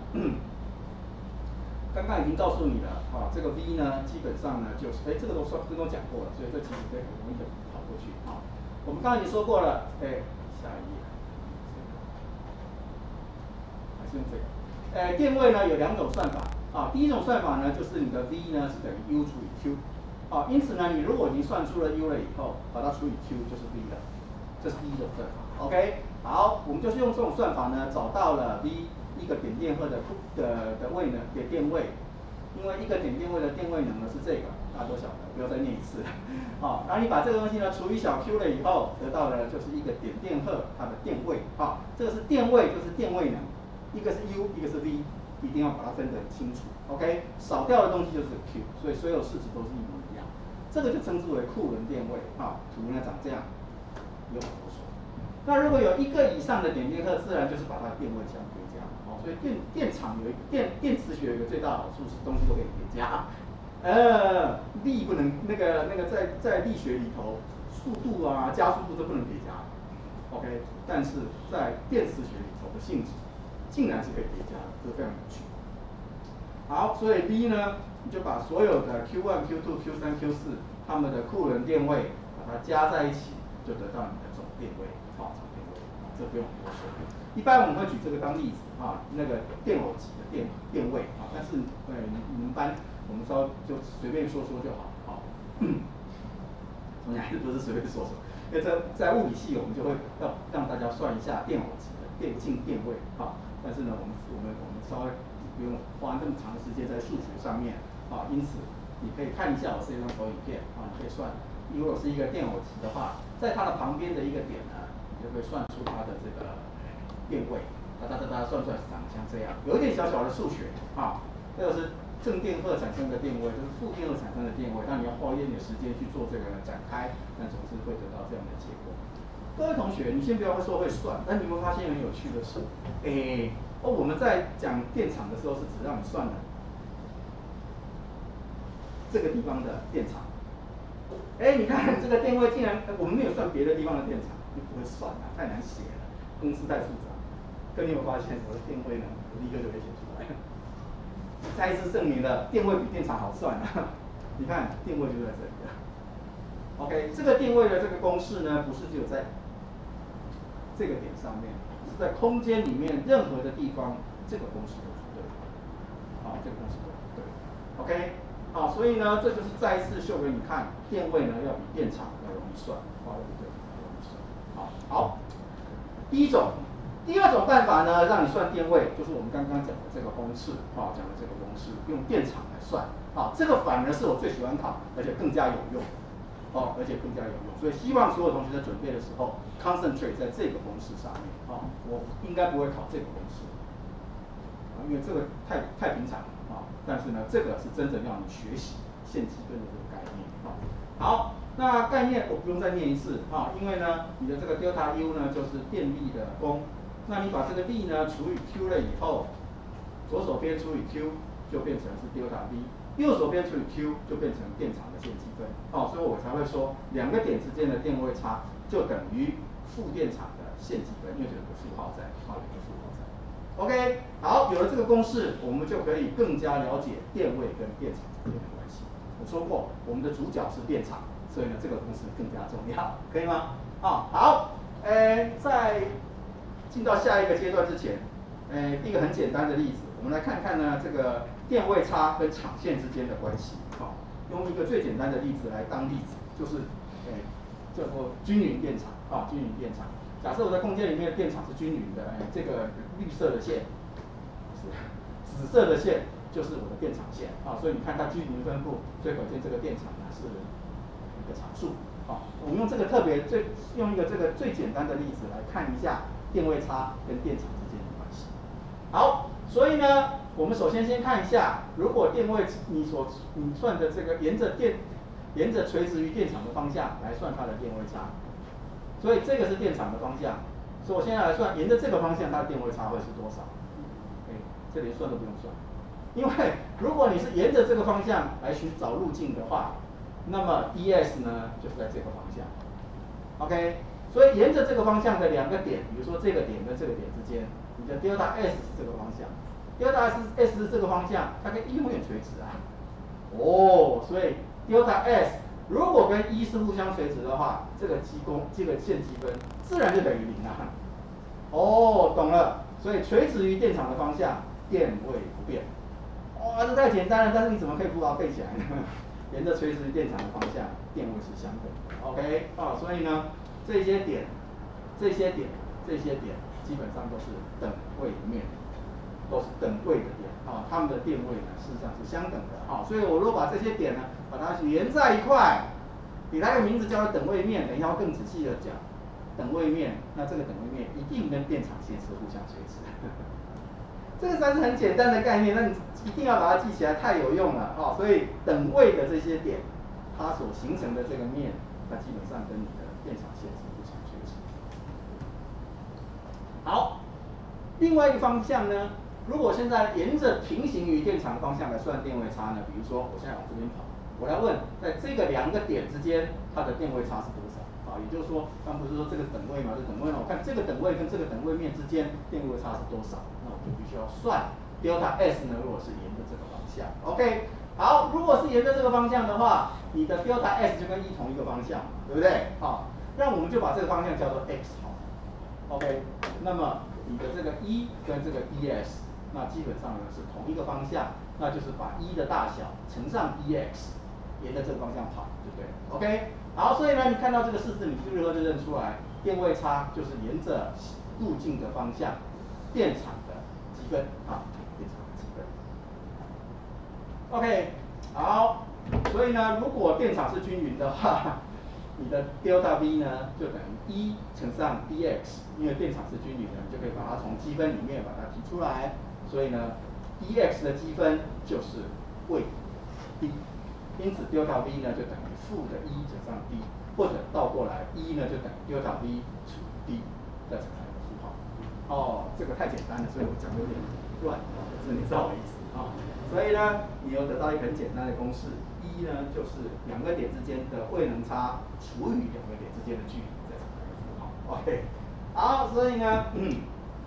A: 刚刚已经告诉你了啊，这个 V 呢，基本上呢就是，哎，这个都算，这都讲过了，所以这其实可以很容易的跑过去啊。我们刚刚已经说过了，哎，下一页。还是用这个。呃，电位呢有两种算法啊，第一种算法呢就是你的 V 呢是等于 U 除以 Q， 啊，因此呢你如果已经算出了 U 了以后，把它除以 Q 就是 V 了，这是第一种算法。OK， 好，我们就是用这种算法呢找到了 V 一个点电荷的的的位呢点电位，因为一个点电位的电位能呢是这个，大家都晓得，不要再念一次了。好，然后你把这个东西呢除以小 Q 了以后，得到的就是一个点电荷它的电位。好，这个是电位，就是电位能。一个是 U， 一个是 V， 一定要把它分得很清楚。OK， 少掉的东西就是 Q， 所以所有式子都是一模一样。这个就称之为库仑电位啊，图呢长这样，不用多说。那如果有一个以上的点电荷，自然就是把它的电位相叠加。哦，所以电电场有一电电磁学有一个最大的好处是东西都可以叠加。呃，力不能那个那个在在力学里头，速度啊加速度都不能叠加。OK， 但是在电磁学里头的性质。竟然是可以叠加的，这非常有趣。好，所以 V 呢，你就把所有的 Q 一、Q 二、Q 三、Q 四 它们的库仑电位，把它加在一起，就得到你的总电位，啊，总电位，啊，这不用多说。一般我们会举这个当例子，啊，那个电偶极的电电位，啊，但是呃，你们班我们稍就随便说说就好，好。我们还是不是随便说说，因为在在物理系我们就会要让大家算一下电偶极。电镜电位啊，但是呢，我们我们我们稍微不用花那么长的时间在数学上面啊，因此你可以看一下我这张投影片啊，你可以算，如果是一个电偶极的话，在它的旁边的一个点呢，你就可以算出它的这个电位，哒哒哒哒算出来是长得像这样，有一点小小的数学啊，这个是正电荷产生的电位，就是负电荷产生的电位，那你要花一点时间去做这个展开，但总是会得到这样的结果。各位同学，你先不要说会算，但你会发现很有趣的是，诶，哦，我们在讲电场的时候是只让你算的这个地方的电场。哎，你看这个电位竟然我们没有算别的地方的电场，就不会算啊，太难写了，公式太复杂。可你有发现我的电位呢？我立刻就可以写出来了。再一次证明了电位比电场好算啊！你看电位就在这里了。OK， 这个电位的这个公式呢，不是只有在这个点上面，是在空间里面任何的地方，这个公式都是对的。好，这个公式都是对的。OK， 好，所以呢，这就是再一次秀给你看，电位呢要比电场要容易算，好，对不对？容易算。好，好，第一种，第二种办法呢，让你算电位，就是我们刚刚讲的这个公式，啊，讲的这个公式，用电场来算，啊，这个反而是我最喜欢考，而且更加有用。哦，而且更加有用，所以希望所有同学在准备的时候 ，concentrate 在这个公式上面。哦，我应该不会考这个公式，啊，因为这个太太平常了啊。但是呢，这个是真正要你学习线积分的这个概念。啊，好，那概念我不用再念一次啊，因为呢，你的这个 delta U 呢就是电力的功，那你把这个力呢除以 Q 了以后，左手边除以 Q 就变成是 delta V。右手边除以 Q 就变成电场的线积分，哦，所以我才会说两个点之间的电位差就等于负电场的线积分，因为有个负号在，啊，有个负号在。OK， 好，有了这个公式，我们就可以更加了解电位跟电场之间的关系。我说过，我们的主角是电场，所以呢，这个公式更加重要，可以吗？啊，好，呃，在进到下一个阶段之前，呃，一个很简单的例子，我们来看看呢这个电位差跟场线之间的关系。好，用一个最简单的例子来当例子，就是，呃，叫做均匀电场啊，均匀电场。假设我在空间里面的电场是均匀的，哎，这个绿色的线，是紫色的线就是我的电场线啊，所以你看它均匀分布，所以可见这个电场呢是一个常数。啊，我们用这个特别最用一个这个最简单的例子来看一下电位差跟电场之间的关系。好，所以呢，我们首先先看一下，如果电位你所你算的这个沿着电沿着垂直于电场的方向来算它的电位差，所以这个是电场的方向，所以我现在来算沿着这个方向它的电位差会是多少？哎，这连算都不用算，因为如果你是沿着这个方向来寻找路径的话，那么 ds 呢就是在这个方向 ，OK， 所以沿着这个方向的两个点，比如说这个点跟这个点之间，你的 delta s 是这个方向 ，delta s s 是这个方向，它跟一永远垂直啊。哦，所以 delta s 如果跟一是互相垂直的话，这个积公这个线积分自然就等于零啊。哦，懂了，所以垂直于电场的方向，电位不变。哇、哦，这太简单了，但是你怎么可以不把它背起来呢？沿着垂直于电场的方向，电位是相等的。OK， 啊、哦，所以呢，这些点、这些点、这些点，基本上都是等位面，都是等位的点啊、哦，它们的电位呢，事实上是相等的啊、哦。所以我如果把这些点呢，把它连在一块，给它一个名字叫做等位面，等一下会更仔细的讲。等位面，那这个等位面一定跟电场线是互相垂直的。这个算是很简单的概念，那你一定要把它记起来，太有用了哦。所以等位的这些点，它所形成的这个面，那基本上跟你的电场线是互相垂直。好，另外一个方向呢，如果现在沿着平行于电场的方向来算电位差呢，比如说我现在往这边跑，我来问，在这个两个点之间，它的电位差是多少？啊，也就是说，刚不是说这个等位嘛，这等位呢，我看这个等位跟这个等位面之间电位差是多少，那我就必须要算 delta s 呢，如果是沿着这个方向 ，OK， 好，如果是沿着这个方向的话，你的 delta s 就跟 e 同一个方向，对不对？好，那我们就把这个方向叫做 x 好 ，OK， 那么你的这个 e 跟这个 ds， 那基本上呢是同一个方向，那就是把 e 的大小乘上 dx， 沿着这个方向跑，对不对 ？OK。好，所以呢，你看到这个式子，你就立刻就认出来，电位差就是沿着路径的方向，电场的积分啊，电场的积分。OK， 好，所以呢，如果电场是均匀的话，你的 delta V 呢就等于一乘上 dx， 因为电场是均匀的，你就可以把它从积分里面把它提出来，所以呢 ，dx 的积分就是位 d。因此 delta V 呢就等于负的一乘上 d， 或者倒过来，一呢就等于 delta V 除 d， 再乘上一个负号。哦，这个太简单了，所以我讲的有点乱，可是你知道我意思啊、哦。所以呢，你又得到一个很简单的公式，一呢就是两个点之间的位能差除以两个点之间的距离，再乘上一个负号。OK， 好，所以呢，嗯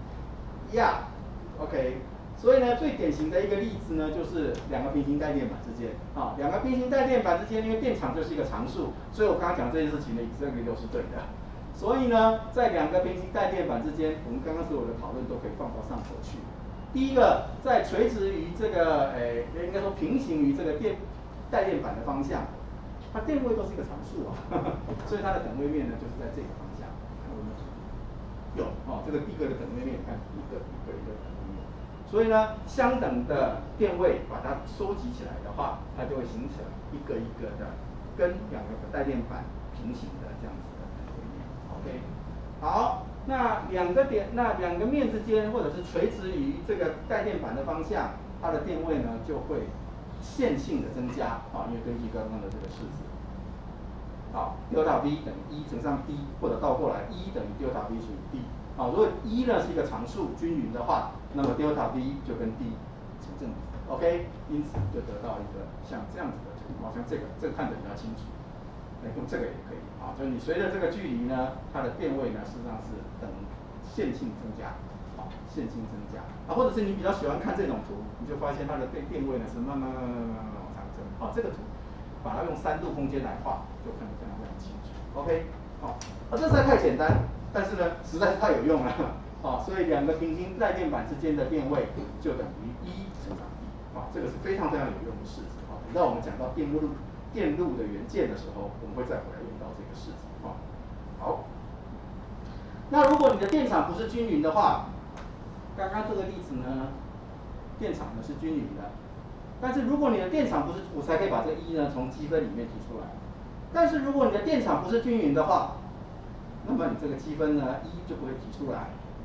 A: ，Yeah，OK。所以呢，最典型的一个例子呢，就是两个平行带电板之间啊，两个平行带电板之间，因为电场就是一个常数，所以我刚刚讲这件事情的这个都是对的。所以呢，在两个平行带电板之间，我们刚刚所有的讨论都可以放到上头去。第一个，在垂直于这个诶，应该说平行于这个电带电板的方向，它电位都是一个常数啊，呵呵，所以它的等位面呢就是在这个方向。有哦，这个第一个的等位面，你看一个一个一个等位面。所以呢，相等的电位把它收集起来的话，它就会形成一个一个的跟两个带电板平行的这样子的等位面。OK， 好，那两个点，那两个面之间，或者是垂直于这个带电板的方向，它的电位呢就会线性的增加啊，因为根据刚刚的这个式子。好 ，delta V 等于一乘上 d， 或者倒过来，一等于 delta V 除以 d。好，如果一呢是一个常数均匀的话，那么 delta V 就跟 d 成正比 ，OK， 因此就得到一个像这样子的图，好像这个这个看得比较清楚，哎，用这个也可以啊，就是你随着这个距离呢，它的电位呢事实上是等线性增加，好，线性增加啊，或者是你比较喜欢看这种图，你就发现它的电电位呢是慢慢慢慢慢慢慢往上增，好，这个图。把它用三度空间来画，就看得非常非常清楚。OK， 好、哦，啊，这实在太简单，但是呢，实在是太有用了。啊、哦，所以两个平行带电板之间的电位就等于一乘上 d。啊、哦，这个是非常非常有用的式子。啊、哦，等到我们讲到电路电路的元件的时候，我们会再回来用到这个式子。啊、哦，好。那如果你的电场不是均匀的话，刚刚这个例子呢，电场呢是均匀的。但是如果你的电场不是，我才可以把这个一呢从积分里面提出来。但是如果你的电场不是均匀的话，那么你这个积分呢一就不会提出来，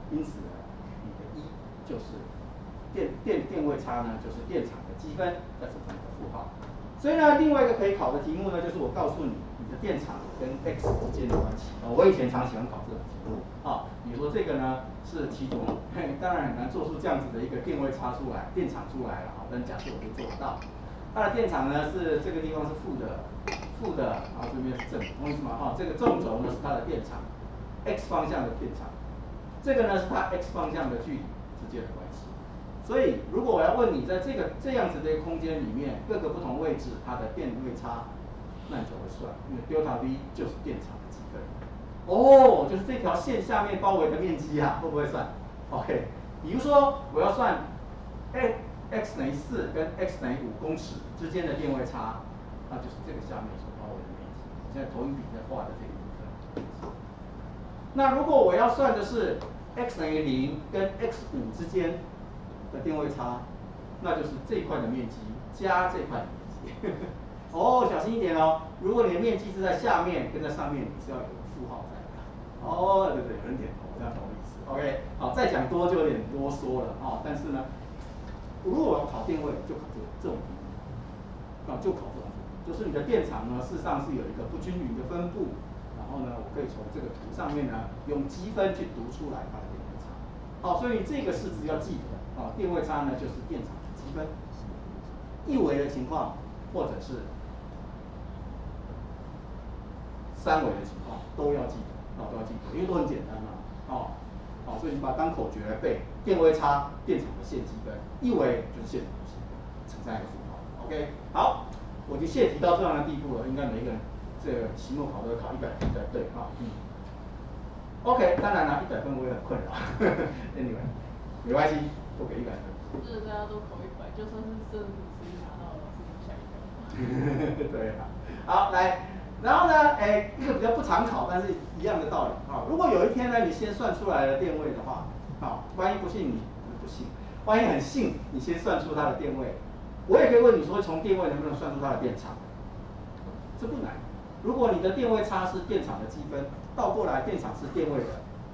A: 因此呢，你的一就是电电电位差呢，就是电场的积分再乘上一个负号。所以呢，另外一个可以考的题目呢，就是我告诉你你的电场跟 x 之间的关系。哦，我以前常喜欢考这种题目啊，比如说这个呢是其中，当然很难做出这样子的一个电位差出来，电场出来了啊，但假设我可以做得到。它的电场呢是这个地方是负的，负的，然后这边是正，懂我意思吗？哈，这个纵轴呢是它的电场 ，x 方向的电场，这个呢是它 x 方向的距离之间的关系。所以，如果我要问你，在这个这样子的一个空间里面，各个不同位置它的电位差，那你就会算，因为 delta V 就是电场的积分。哦，就是这条线下面包围的面积啊，会不会算 ？OK， 比如说我要算 x x 等于四跟 x 等于五公尺之间的电位差，那就是这个下面所包围的面积。现在投影笔在画的这个部分。那如果我要算的是 x 等于零跟 x 五之间的电位差，那就是这一块的面积加这块的面积。哦，小心一点哦！如果你的面积是在下面跟在上面，你是要有个负号在的。哦，对对，有人点头，这样懂我意思。OK， 好，再讲多就有点啰嗦了啊、哦。但是呢，如果我要考电位，就考这这种题目，啊，就考这种题目，就是你的电场呢，事实上是有一个不均匀的分布。然后呢，我可以从这个图上面呢，用积分去读出来它的电位差。好，所以这个式子要记得啊，电位差呢就是电场的积分。一维的情况，或者是三维的情况都要记得，啊，都要记得，因为都很简单嘛，哦，好，所以你把它当口诀来背，电位差，电场的线积分，一维就是线场的积分，乘上一个负号 ，OK， 好，我已经泄题到这样的地步了，应该每一个人这个期末考都要考一百分才对啊，嗯 ，OK， 当然了，一百分我也很困扰，anyway， 没关系，都给一百分。
B: 就是大家都考一百，就算是正十拿到了，是下一个。
A: 对啊，好来，然后呢，哎，一个比较不常考，但是一样的道理啊。如果有一天呢，你先算出来了电位的话，啊，万一不信你不信，万一很信，你先算出它的电位，我也可以问你说，从电位能不能算出它的电场？这不难。如果你的电位差是电场的积分，倒过来电场是电位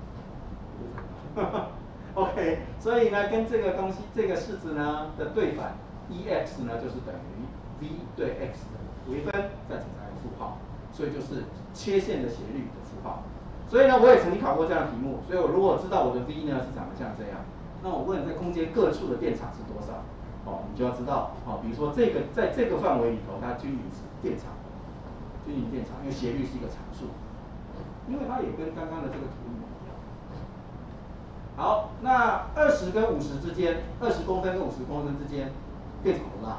A: 的。OK， 所以呢，跟这个东西这个式子呢的对反 ，E x 呢就是等于 v 对 x 的微分再乘上一个负号，所以就是切线的斜率的符号。所以呢，我也曾经考过这样的题目，所以我如果知道我的 v 呢是长得像这样，那我问在空间各处的电场是多少，哦，你就要知道，哦，比如说这个在这个范围里头，它均匀是电场，均匀电场，因为斜率是一个常数，因为它也跟刚刚的这个图一模一样。好，那二十跟五十之间，二十公分跟五十公分之间，电场多大？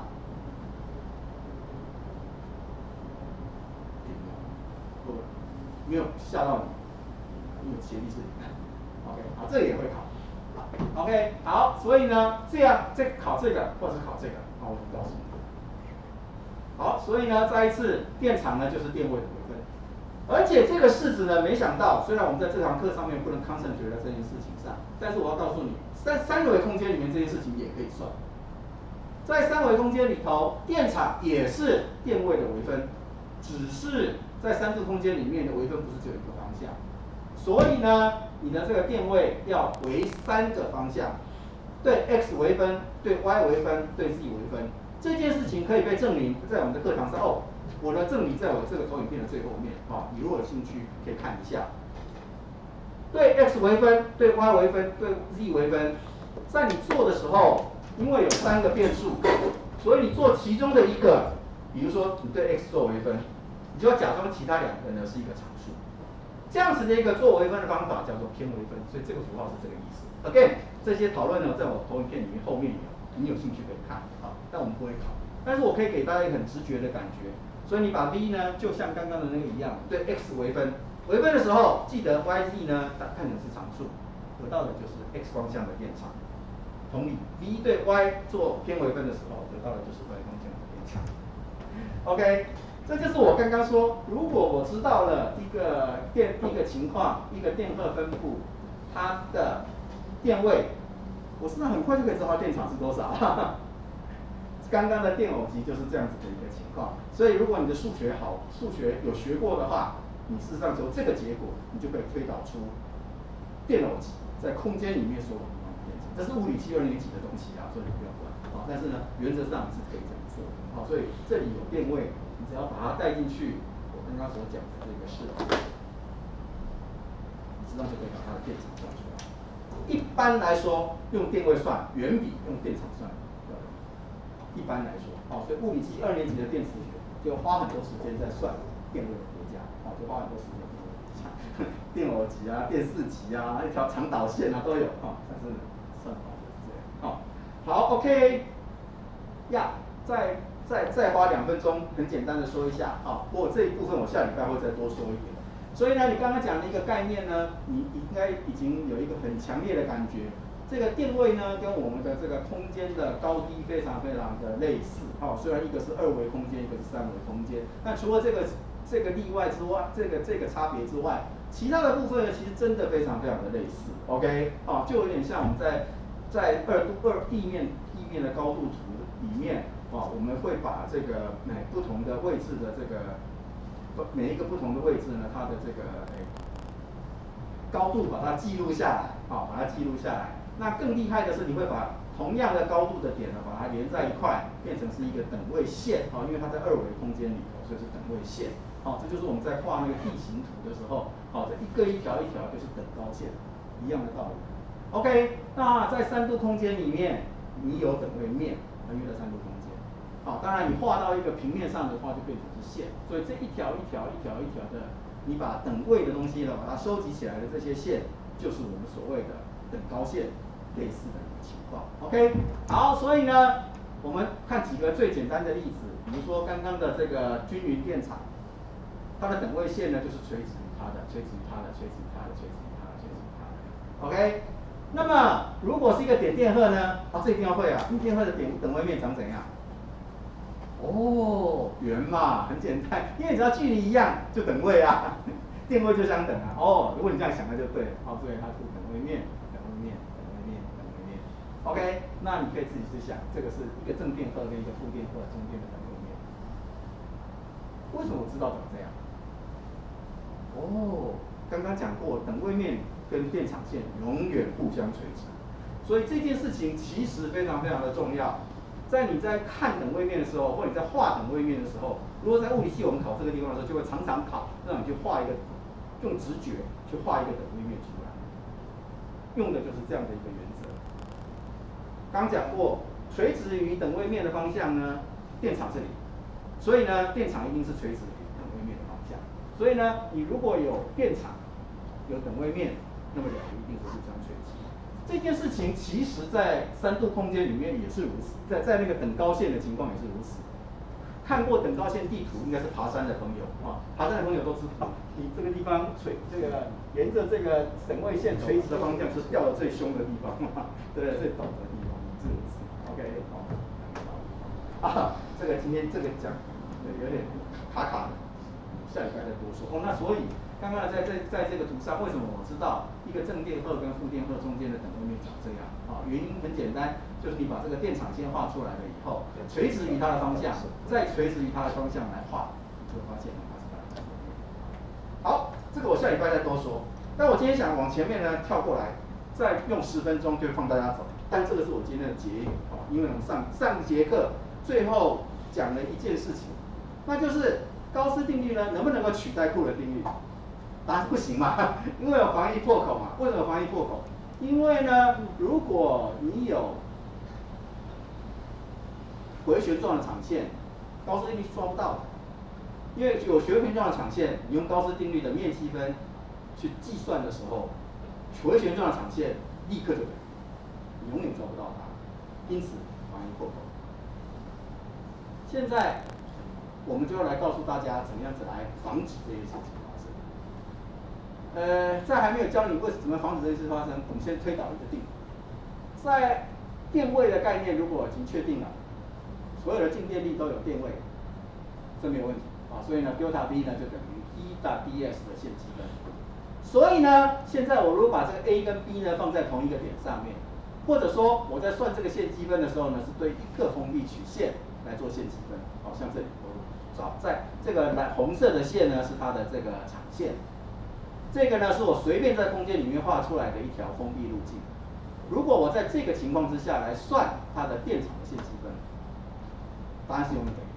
A: 不，没有吓到你，因为斜率是零。OK， 好，这个也会考。OK， 好，所以呢，这样这考这个或者是考这个，好，我告诉你。好，所以呢，再一次，电场呢就是电位的微分。而且这个式子呢，没想到，虽然我们在这堂课上面不能 concentrate 在这件事情上，但是我要告诉你，在三维空间里面这件事情也可以算。在三维空间里头，电场也是电位的微分，只是在三度空间里面的微分不是只有一个方向，所以呢，你的这个电位要为三个方向，对 x 微分，对 y 微分，对 z 微分。这件事情可以被证明在我们的课堂上哦。我的证明在我这个投影片的最后面啊，你如果有兴趣可以看一下。对 x 微分，对 y 微分，对 z 微分，在你做的时候，因为有三个变数，所以你做其中的一个，比如说你对 x 做微分，你就要假装其他两个呢是一个常数。这样子的一个做微分的方法叫做偏微分，所以这个符号是这个意思。Again， 这些讨论呢，在我投影片里面后面有，你有兴趣可以看啊，但我们不会考。但是我可以给大家一个很直觉的感觉，所以你把 v 呢，就像刚刚的那个一样，对 x 微分，微分的时候记得 y z 呢看成是常数，得到的就是 x 方向的电场。同理 ，v 对 y 做偏微分的时候，得到的就是 y 方向的电场。OK。这就是我刚刚说，如果我知道了一个电一个情况，一个电荷分布，它的电位，我是不是很快就可以知道它电场是多少？刚刚的电偶极就是这样子的一个情况。所以如果你的数学好，数学有学过的话，你事实上从这个结果，你就可以推导出电偶极在空间里面所往的地方变成。这是物理系二年级的东西啊，所以你不要管啊。但是呢，原则上是可以这样做的啊。所以这里有电位，你只要把它带进去，我刚刚所讲的这个式，你知道就可以把它的电场算出来。一般来说，用电位算远比用电场算要容易。一般来说，哦，所以物理系二年级的电磁学就花很多时间在算电位的叠加，哦，就花很多时间在电位叠加，电偶极啊、电四极啊、一条长导线啊都有，哈、哦，但是算法就是这样，哦，好 ，OK， 呀，再再再花两分钟，很简单的说一下，啊、哦，不过这一部分我下礼拜会再多说一点。所以呢，你刚刚讲的一个概念呢，你应该已经有一个很强烈的感觉。这个电位呢，跟我们的这个空间的高低非常非常的类似。哦，虽然一个是二维空间，一个是三维空间，但除了这个这个例外之外，这个这个差别之外，其他的部分呢，其实真的非常非常的类似。OK， 哦，就有点像我们在在二度二地面地面的高度图里面，哦，我们会把这个每不同的位置的这个。每一个不同的位置呢，它的这个诶高度把它记录下来，好、哦，把它记录下来。那更厉害的是，你会把同样的高度的点呢，把它连在一块，变成是一个等位线，好、哦，因为它在二维空间里头，所以是等位线。好、哦，这就是我们在画那个地形图的时候，好、哦，这一个一条一条就是等高线，一样的道理。OK， 那在三度空间里面，你有等位面，因为在三度空间。好，当然你画到一个平面上的话，就变成是线。所以这一条一条一条一条的，你把等位的东西呢，把它收集起来的这些线，就是我们所谓的等高线类似的一个情况。OK， 好，所以呢，我们看几个最简单的例子，比如说刚刚的这个均匀电场，它的等位线呢，就是垂直于它的，垂直于它的，垂直于它的，垂直于它的，垂直于它的。OK， 那么如果是一个点电荷呢，啊，这一定要会啊，点电荷的点等位面长怎样？哦，圆嘛，很简单，因为只要距离一样就等位啊，电位就相等啊。哦，如果你这样想那就对了。哦，所以它是等位面，等位面，等位面，等位面。OK， 那你可以自己去想，这个是一个正电荷跟一个负电荷中间的等位面。为什么我知道长这样？哦，刚刚讲过，等位面跟电场线永远互相垂直，所以这件事情其实非常非常的重要。在你在看等位面的时候，或者你在画等位面的时候，如果在物理系我们考这个地方的时候，就会常常考让你去画一个，用直觉去画一个等位面出来，用的就是这样的一个原则。刚讲过，垂直于等位面的方向呢，电场这里，所以呢，电场一定是垂直于等位面的方向。所以呢，你如果有电场，有等位面，那么两个一定是互相垂直。这件事情其实在三度空间里面也是如此，在在那个等高线的情况也是如此。看过等高线地图应该是爬山的朋友啊，爬山的朋友都知道，你这个地方垂这个沿着这个等位线垂直的方向是掉的最凶的地方，对不对？最陡的地方是如此。OK， 好，啊，这个今天这个讲对有点卡卡的，下礼拜再多说。哦，那所以。刚刚在在在这个图上，为什么我知道一个正电荷跟负电荷中间的等位面长这样？啊，原因很简单，就是你把这个电场线画出来了以后，垂直于它的方向，再垂直于它的方向来画，你就会发现它是它的等位面。好，这个我下礼拜再多说。但我今天想往前面呢跳过来，再用十分钟就放大家走。但这个是我今天的结语啊，因为我们上上节课最后讲了一件事情，那就是高斯定律呢能不能够取代库伦定律？答案不行嘛，因为有防疫破口嘛。为什么有防疫破口？因为呢，如果你有回旋状的场线，高斯定律是抓不到的。因为有回旋状的场线，你用高斯定律的面积分去计算的时候，回旋状的场线立刻就等于，你永远抓不到它。因此，防疫破口。现在我们就要来告诉大家，怎么样子来防止这些事情。呃，在还没有教你为怎么防止这件事发生，我们先推导一个定理。在电位的概念如果已经确定了，所有的静电力都有电位，这没有问题啊。所以呢 ，delta V 呢就等于 E 大 ds 的线积分。所以呢，现在我如果把这个 A 跟 B 呢放在同一个点上面，或者说我在算这个线积分的时候呢，是对一个封闭曲线来做线积分。好像这里我找在这个蓝红色的线呢是它的这个场线。 这个呢是我随便在空间里面画出来的一条封闭路径。如果我在这个情况之下来算它的电场的线积分，答案是永远等于零，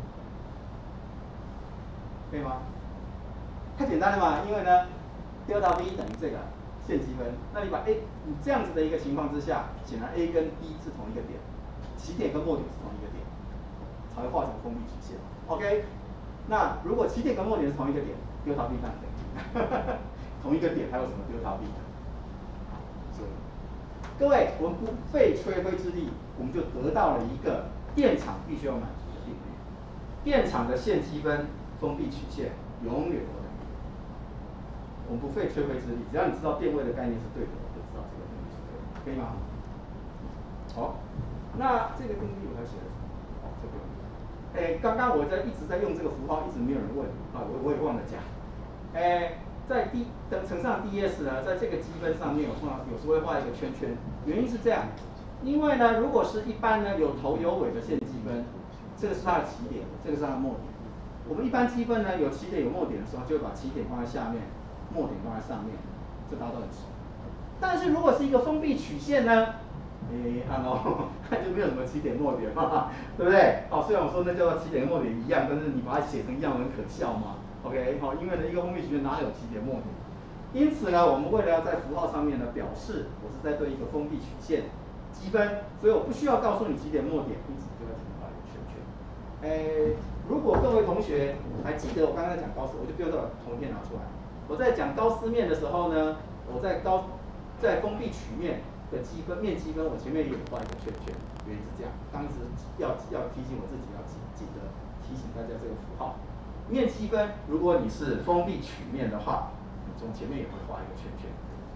A: 可以吗？太简单了嘛，因为呢 delta V 等于这个线积分，那你把 A 你这样子的一个情况之下，显然 A 跟 B 是同一个点，起点跟末点是同一个点，才会画成封闭曲线。OK， 那如果起点跟末点是同一个点 ，delta V 当然等于零，同一个点还有什么 delta V 的？所以各位，我们不费吹灰之力，我们就得到了一个电场必须要满足的定律：电场的线积分封闭曲线永远都等于零。我们不费吹灰之力，只要你知道电位的概念是对的，我就知道这个定律是对的，可以吗？好，那这个定律我要写的什么？哦，这个。哎，刚刚我在一直在用这个符号，一直没有人问啊，我我也忘了讲。哎。在 D 等乘上 ds 呢，在这个积分上面，我通常有时候会画一个圈圈，原因是这样，因为呢，如果是一般呢有头有尾的线积分，这个是它的起点，这个是它的末点。我们一般积分呢有起点有末点的时候，就会把起点放在下面，末点放在上面，这大家都很熟。但是如果是一个封闭曲线呢，哎，看哦，它就没有什么起点末点嘛，对不对？好，虽然我说那叫做起点跟末点一样，但是你把它写成一样很可笑嘛。OK， 好，因为呢一个封闭曲线哪有起点末点？因此呢，我们为了要在符号上面呢表示我是在对一个封闭曲线积分，所以我不需要告诉你起点末点，因此就会这么画一个圈圈。诶，如果各位同学还记得我刚才讲高斯，我就不用再把同一片拿出来。我在讲高斯面的时候呢，我在高在封闭曲面的积分面积分，我前面也有画一个圈圈，原因是这样，当时要要提醒我自己要记记得提醒大家这个符号。面积分，如果你是封闭曲面的话，你从前面也会画一个圈圈。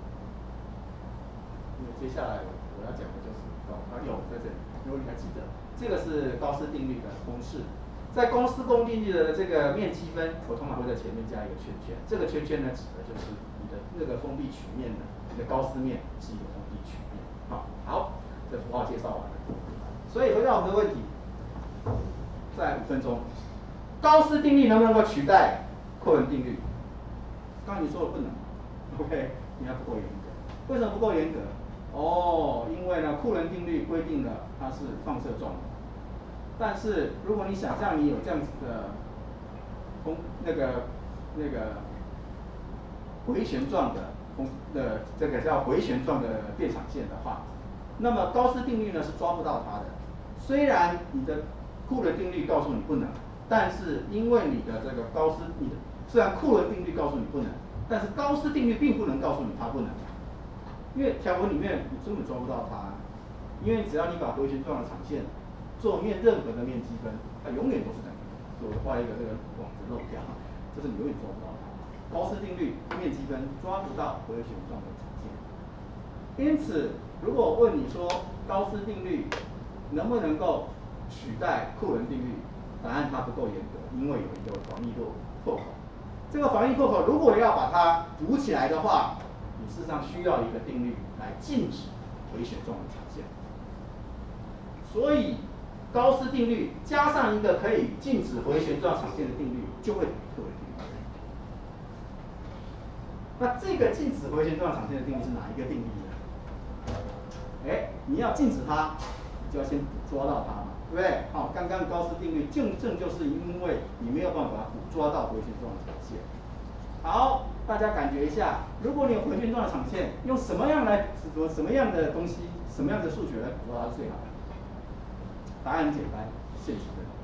A: 因为接下来我要讲的就是高啊有在这里，如果你还记得，这个是高斯定律的公式。在高斯公定律的这个面积分，我通常会在前面加一个圈圈。这个圈圈呢，指的就是你的那个封闭曲面的，你的高斯面是一个封闭曲面。好，好，这符号介绍完了。所以回到我们的问题，再五分钟。高斯定律能不能够取代库伦定律？刚才你说的不能 ，OK， 你还不够严格。为什么不够严格？哦，因为呢，库伦定律规定了它是放射状的。但是如果你想象你有这样子的风那个那个回旋状的风的这个叫回旋状的电场线的话，那么高斯定律呢是抓不到它的。虽然你的库伦定律告诉你不能。但是因为你的这个高斯，你的虽然库伦定律告诉你不能，但是高斯定律并不能告诉你它不能，因为条文里面你根本抓不到它，因为只要你把回旋状的场线做面任何的面积分，它永远都是等于零。所以我画一个这个网子漏掉，这是你永远抓不到它。高斯定律面积分抓不到回旋状的场线，因此如果我问你说高斯定律能不能够取代库伦定律？答案它不够严格，因为有一个防疫破口。这个防疫破口如果要把它补起来的话，你事实上需要一个定律来禁止回旋状的场线。所以高斯定律加上一个可以禁止回旋状场线的定律，就会等于库伦定律。那这个禁止回旋状场线的定律是哪一个定律呢？哎，你要禁止它，你就要先抓到它嘛。对不对？好，刚刚高斯定律正正就是因为你没有办法捕捉到回旋状的场线。好，大家感觉一下，如果你有回旋状的场线，用什么样来什什么样的东西，什么样的数学来捕捉它是最好的？答案很简单，线积分。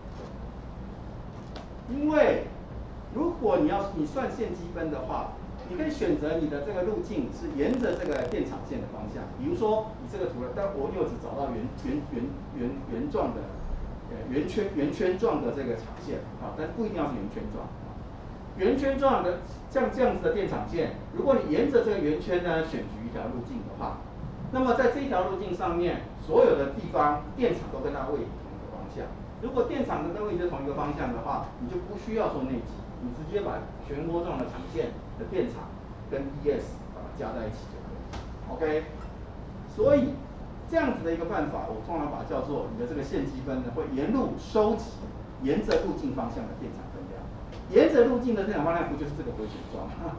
A: 因为如果你要你算线积分的话，你可以选择你的这个路径是沿着这个电场线的方向，比如说你这个图了，但我又只找到圆圆圆圆圆状的。呃，圆圈圆圈状的这个场线啊，但不一定要是圆圈状。圆圈状的像这样子的电场线，如果你沿着这个圆圈呢选取一条路径的话，那么在这一条路径上面，所有的地方电场都跟它位移同一个方向。如果电场跟它位移是同一个方向的话，你就不需要做内积，你直接把漩涡状的场线的电场跟 ds 把它加在一起就可以。OK， 所以。这样子的一个办法，我通常把它叫做你的这个线积分呢，会沿路收集沿着路径方向的电场分量。沿着路径的电场方向不就是这个回旋状？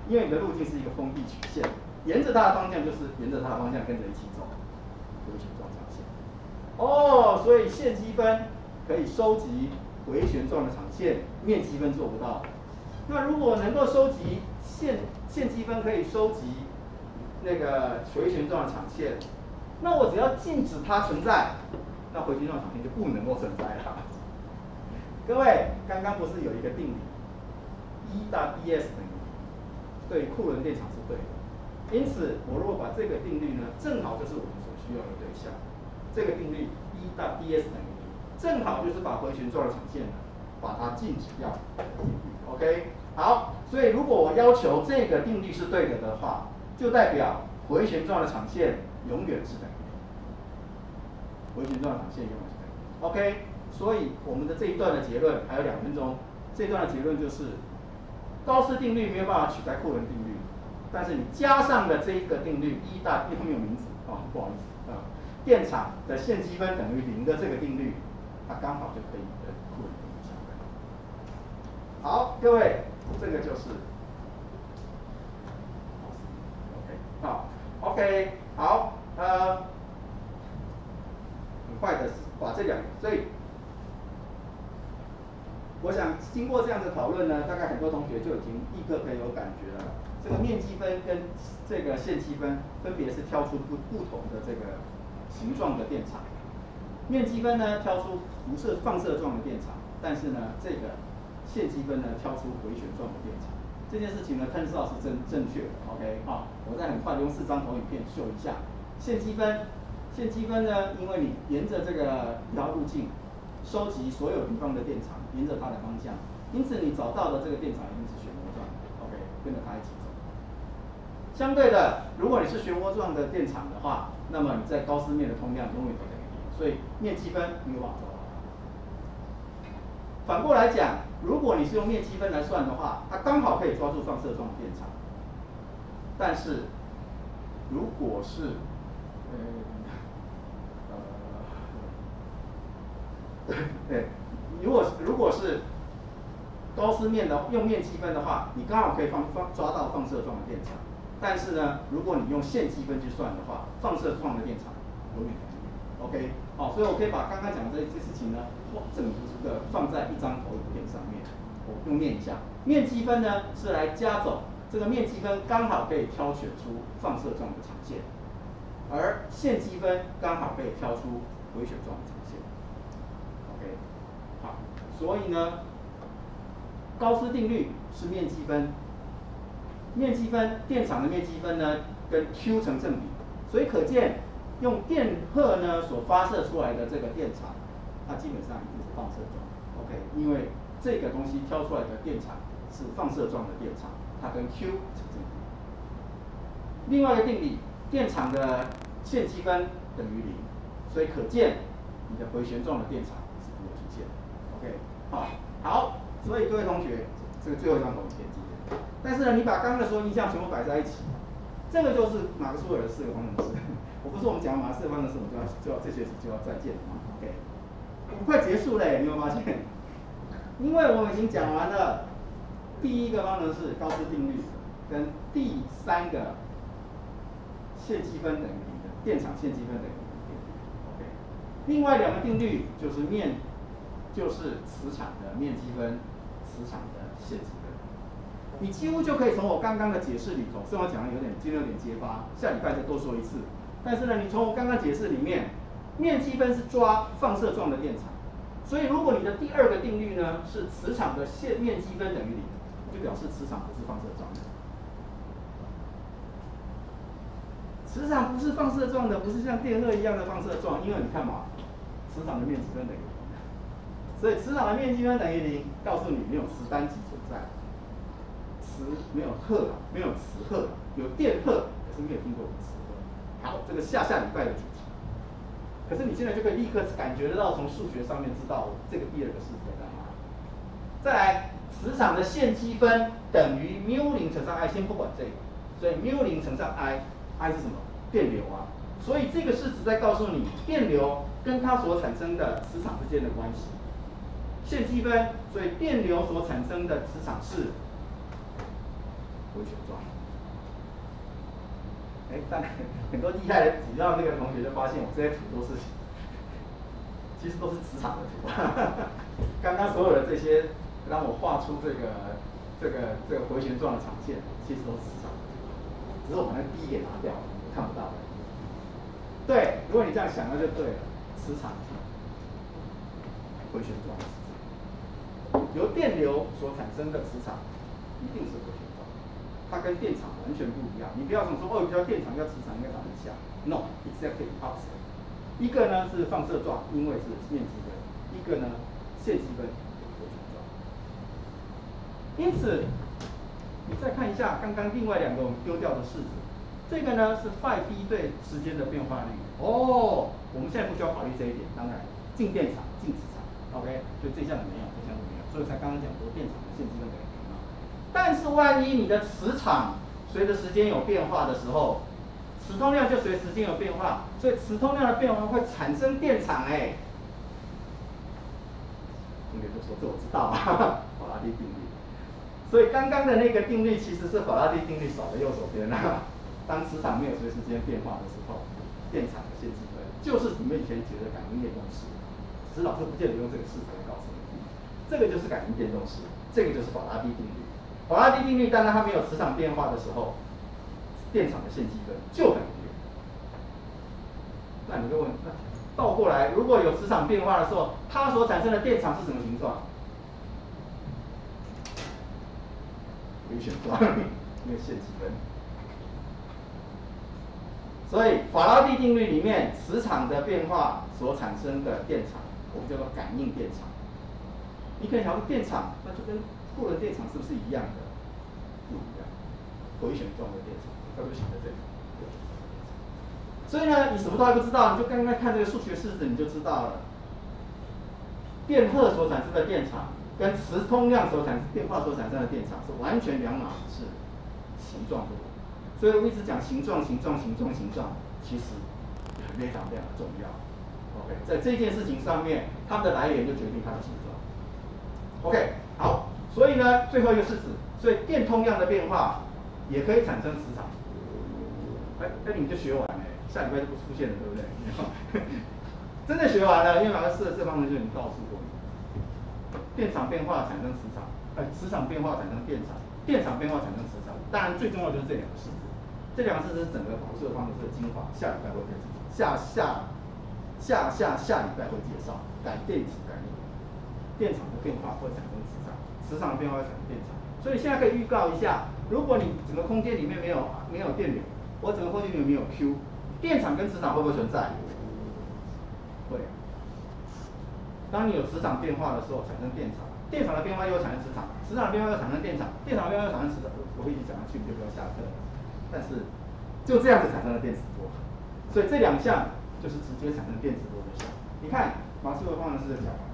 A: 因为你的路径是一个封闭曲线，沿着它的方向就是沿着它的方向跟着一起走，回旋状长线。哦，所以线积分可以收集回旋状的长线，面积分做不到。那如果能够收集线线积分可以收集那个回旋状的长线，那我只要禁止它存在，那回旋状长线就不能够存在了。各位，刚刚不是有一个定理 ，E 大 B S 等于零，对库仑电场是对的。因此，我如果把这个定律呢，正好就是我们所需要的对象。这个定律 E 大 B S 等于零，正好就是把回旋状的长线呢，把它禁止掉的定律。OK， 好，所以如果我要求这个定律是对的的话，就代表回旋状的长线永远是等于零。回旋状的长线永远是等于零。OK， 所以我们的这一段的结论还有两分钟。这一段的结论就是，高斯定律没有办法取代库仑定律，但是你加上了这一个定律 E 大，后面有名字啊、哦，不好意思啊、嗯，电场的线积分等于零的这个定律，它刚好就可以跟库仑定律相关。好，各位，这个就是 OK， 好 ，OK， 好，呃，很快的把这两个，所以我想经过这样的讨论呢，大概很多同学就已经立刻可以有感觉了。这个面积分跟这个线积分分别是挑出不不同的这个形状的电场。面积分呢挑出辐射放射状的电场，但是呢这个线积分呢挑出回旋状的电场。这件事情呢 turns out 是正正确的 ，OK 好，我再很快的用四张投影片秀一下线积分。线积分呢，因为你沿着这个一条路径收集所有地方的电场，沿着它的方向，因此你找到的这个电场一定是漩涡状的 ，OK， 跟着它一起走。相对的，如果你是漩涡状的电场的话，那么你在高斯面的通量永远都等于零，所以面积分没有办法找到它。反过来讲，如果你是用面积分来算的话，它刚好可以抓住放射状的电场。但是，如果是呃呃，对，如果如果是高斯面的用面积分的话，你刚好可以放放抓到放射状的电场。但是呢，如果你用线积分去算的话，放射状的电场永远等于零。OK， 好，所以我可以把刚刚讲的这些事情呢，整个放在一张投影片上面，我用念一下。面积分呢是来加总，这个面积分刚好可以挑选出放射状的长线，而线积分刚好可以挑出回旋状的长线。OK， 好，所以呢，高斯定律是面积分，面积分电场的面积分呢跟 Q 成正比，所以可见用电荷呢所发射出来的这个电场，它基本上一定是放射状。OK， 因为这个东西挑出来的电场是放射状的电场，它跟 Q 成正比。另外一个定理，电场的线积分等于零，所以可见你的回旋状的电场是不会出现的。OK， 好，好，所以各位同学，这个最后一张投影片今天，但是呢，你把刚刚的所有印象全部摆在一起，这个就是马克思韦尔的四个方程式。我不是我们讲马克思韦尔方程式，我们就要就要这学期就要再见了嘛 ？OK， 我们快结束了，你有没有发现？因为我们已经讲完了第一个方程式高斯定律，跟第三个线积分等于零的电场线积分等于零的定律。OK， 另外两个定律就是面就是磁场的面积分，磁场的线积分。你几乎就可以从我刚刚的解释里头，虽然我讲的有点今天有点结巴，下礼拜再多说一次。但是呢，你从我刚刚解释里面，面积分是抓放射状的电场，所以如果你的第二个定律呢是磁场的线面积分等于零，就表示磁场不是放射状的。磁场不是放射状的，不是像电荷一样的放射状，因为你看嘛，磁场的面积分等于零，所以磁场的面积分等于零，告诉你没有磁单极存在。磁没有荷，没有磁荷，有电荷，可是没有听过磁荷。好，这个下下礼拜的主题。可是你现在就可以立刻感觉得到，从数学上面知道这个第二个式子在干嘛。再来，磁场的线积分等于缪零乘上 I， 先不管这个，所以缪零乘上 I，I 是什么？电流啊。所以这个式子在告诉你电流跟它所产生的磁场之间的关系。线积分，所以电流所产生的磁场是回旋状。哎，但很多厉害的主要那个同学就发现，我这些图都是，其实都是磁场的图。刚刚所有的这些让我画出这个这个这个回旋状的场线，其实都是磁场的图，只是我把那个 D 给拿掉了，看不到了。对，如果你这样想，那就对了，磁场回旋状的磁场，由电流所产生的磁场一定是回旋状。它跟电场完全不一样，你不要想说哦，比较电场要磁场应该长很像 ，no exactly opposite。一个呢是放射状，因为是面积分；一个呢线积分，回旋状。因此，你再看一下刚刚另外两个我们丢掉的式子，这个呢是 phi b 对时间的变化率。哦，我们现在不需要考虑这一点，当然静电场、静磁场 ，OK， 就这项没有，这项没有，所以才刚刚讲说电场的线积分等于零嘛。但是万一你的磁场随着时间有变化的时候，磁通量就随时间有变化，所以磁通量的变化会产生电场哎。同学就说这我知道啊，法拉第定律。所以刚刚的那个定律其实是法拉第定律少的右手边啊。当磁场没有随时间变化的时候，电场的线积分就是你们以前学的感应电动式，只是老师不见得用这个式子来告诉你。这个就是感应电动式，这个就是法拉第定律。法拉第定律，当然它没有磁场变化的时候，电场的线积分就很低。那你就问，那倒过来，如果有磁场变化的时候，它所产生的电场是什么形状？回旋状，因为线积分。所以法拉第定律里面，磁场的变化所产生的电场，我们叫做感应电场。你可以想说电场，那就跟过轮电场是不是一样的？不一样，回旋状的电场，它就写在这里。所以呢，你什么都还不知道，你就刚刚看这个数学式子，你就知道了。电荷所产生的电场跟磁通量所产生变化所产生的电场是完全两码事，形状不同。所以我一直讲形状、形状、形状、形状，其实非常非常的重要。OK， 在这件事情上面，它们的来源就决定它的形状。OK， 好，所以呢，最后一个式子，所以电通量的变化也可以产生磁场。哎，那你们就学完了，下礼拜就不出现了，对不对？真的学完了，因为老师试的这方面就已经告诉过你，电场变化产生磁场，呃，磁场变化产生电场，电场变化产生磁场。当然最重要就是这两个式子，这两个式子是整个导数的方程式的精华，下礼拜会介绍，下下下下下礼拜会介绍感电子感应。电场的变化会产生磁场，磁场的变化会产生电场。所以现在可以预告一下，如果你整个空间里面没有没有电流，我整个空间里面没有 Q， 电场跟磁场会不会存在？会。当你有磁场变化的时候，产生电场，电场的变化又产生磁场，磁场的变化又产生电场，电场的变化又产生磁场。我会一直讲下去，你就不要下课了。但是就这样子产生了电磁波，所以这两项就是直接产生电磁波的项。你看马斯洛方程式的讲法。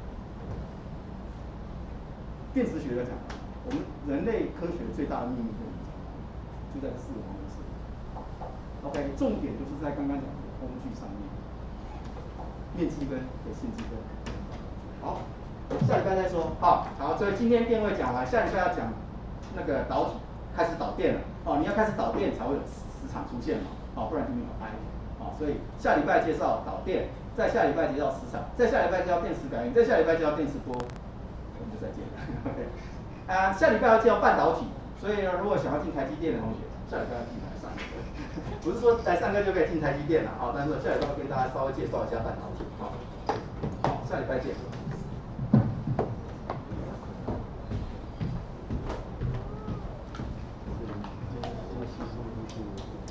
A: 电磁学的讲，我们人类科学最大的秘密在哪里？就在四个方程式。OK， 重点就是在刚刚讲的工具上面，面积分和线积分。好，下礼拜再说。好，好，所以今天电位讲完，下礼拜要讲那个导体开始导电了。哦，你要开始导电才会有磁场出现嘛，哦，不然就没有 I。哦，所以下礼拜介绍导电，再下礼拜介绍磁场，再下礼拜介绍电磁感应，再下礼拜介绍电磁波。我们就再见了。OK， 啊，下礼拜要介绍半导体，所以呢，如果想要进台积电的同学，下礼拜要进来上课。不是说来上课就可以进台积电了啊，但是下礼拜会跟大家稍微介绍一下半导体。好，好，下礼拜见。这个这个系数就是。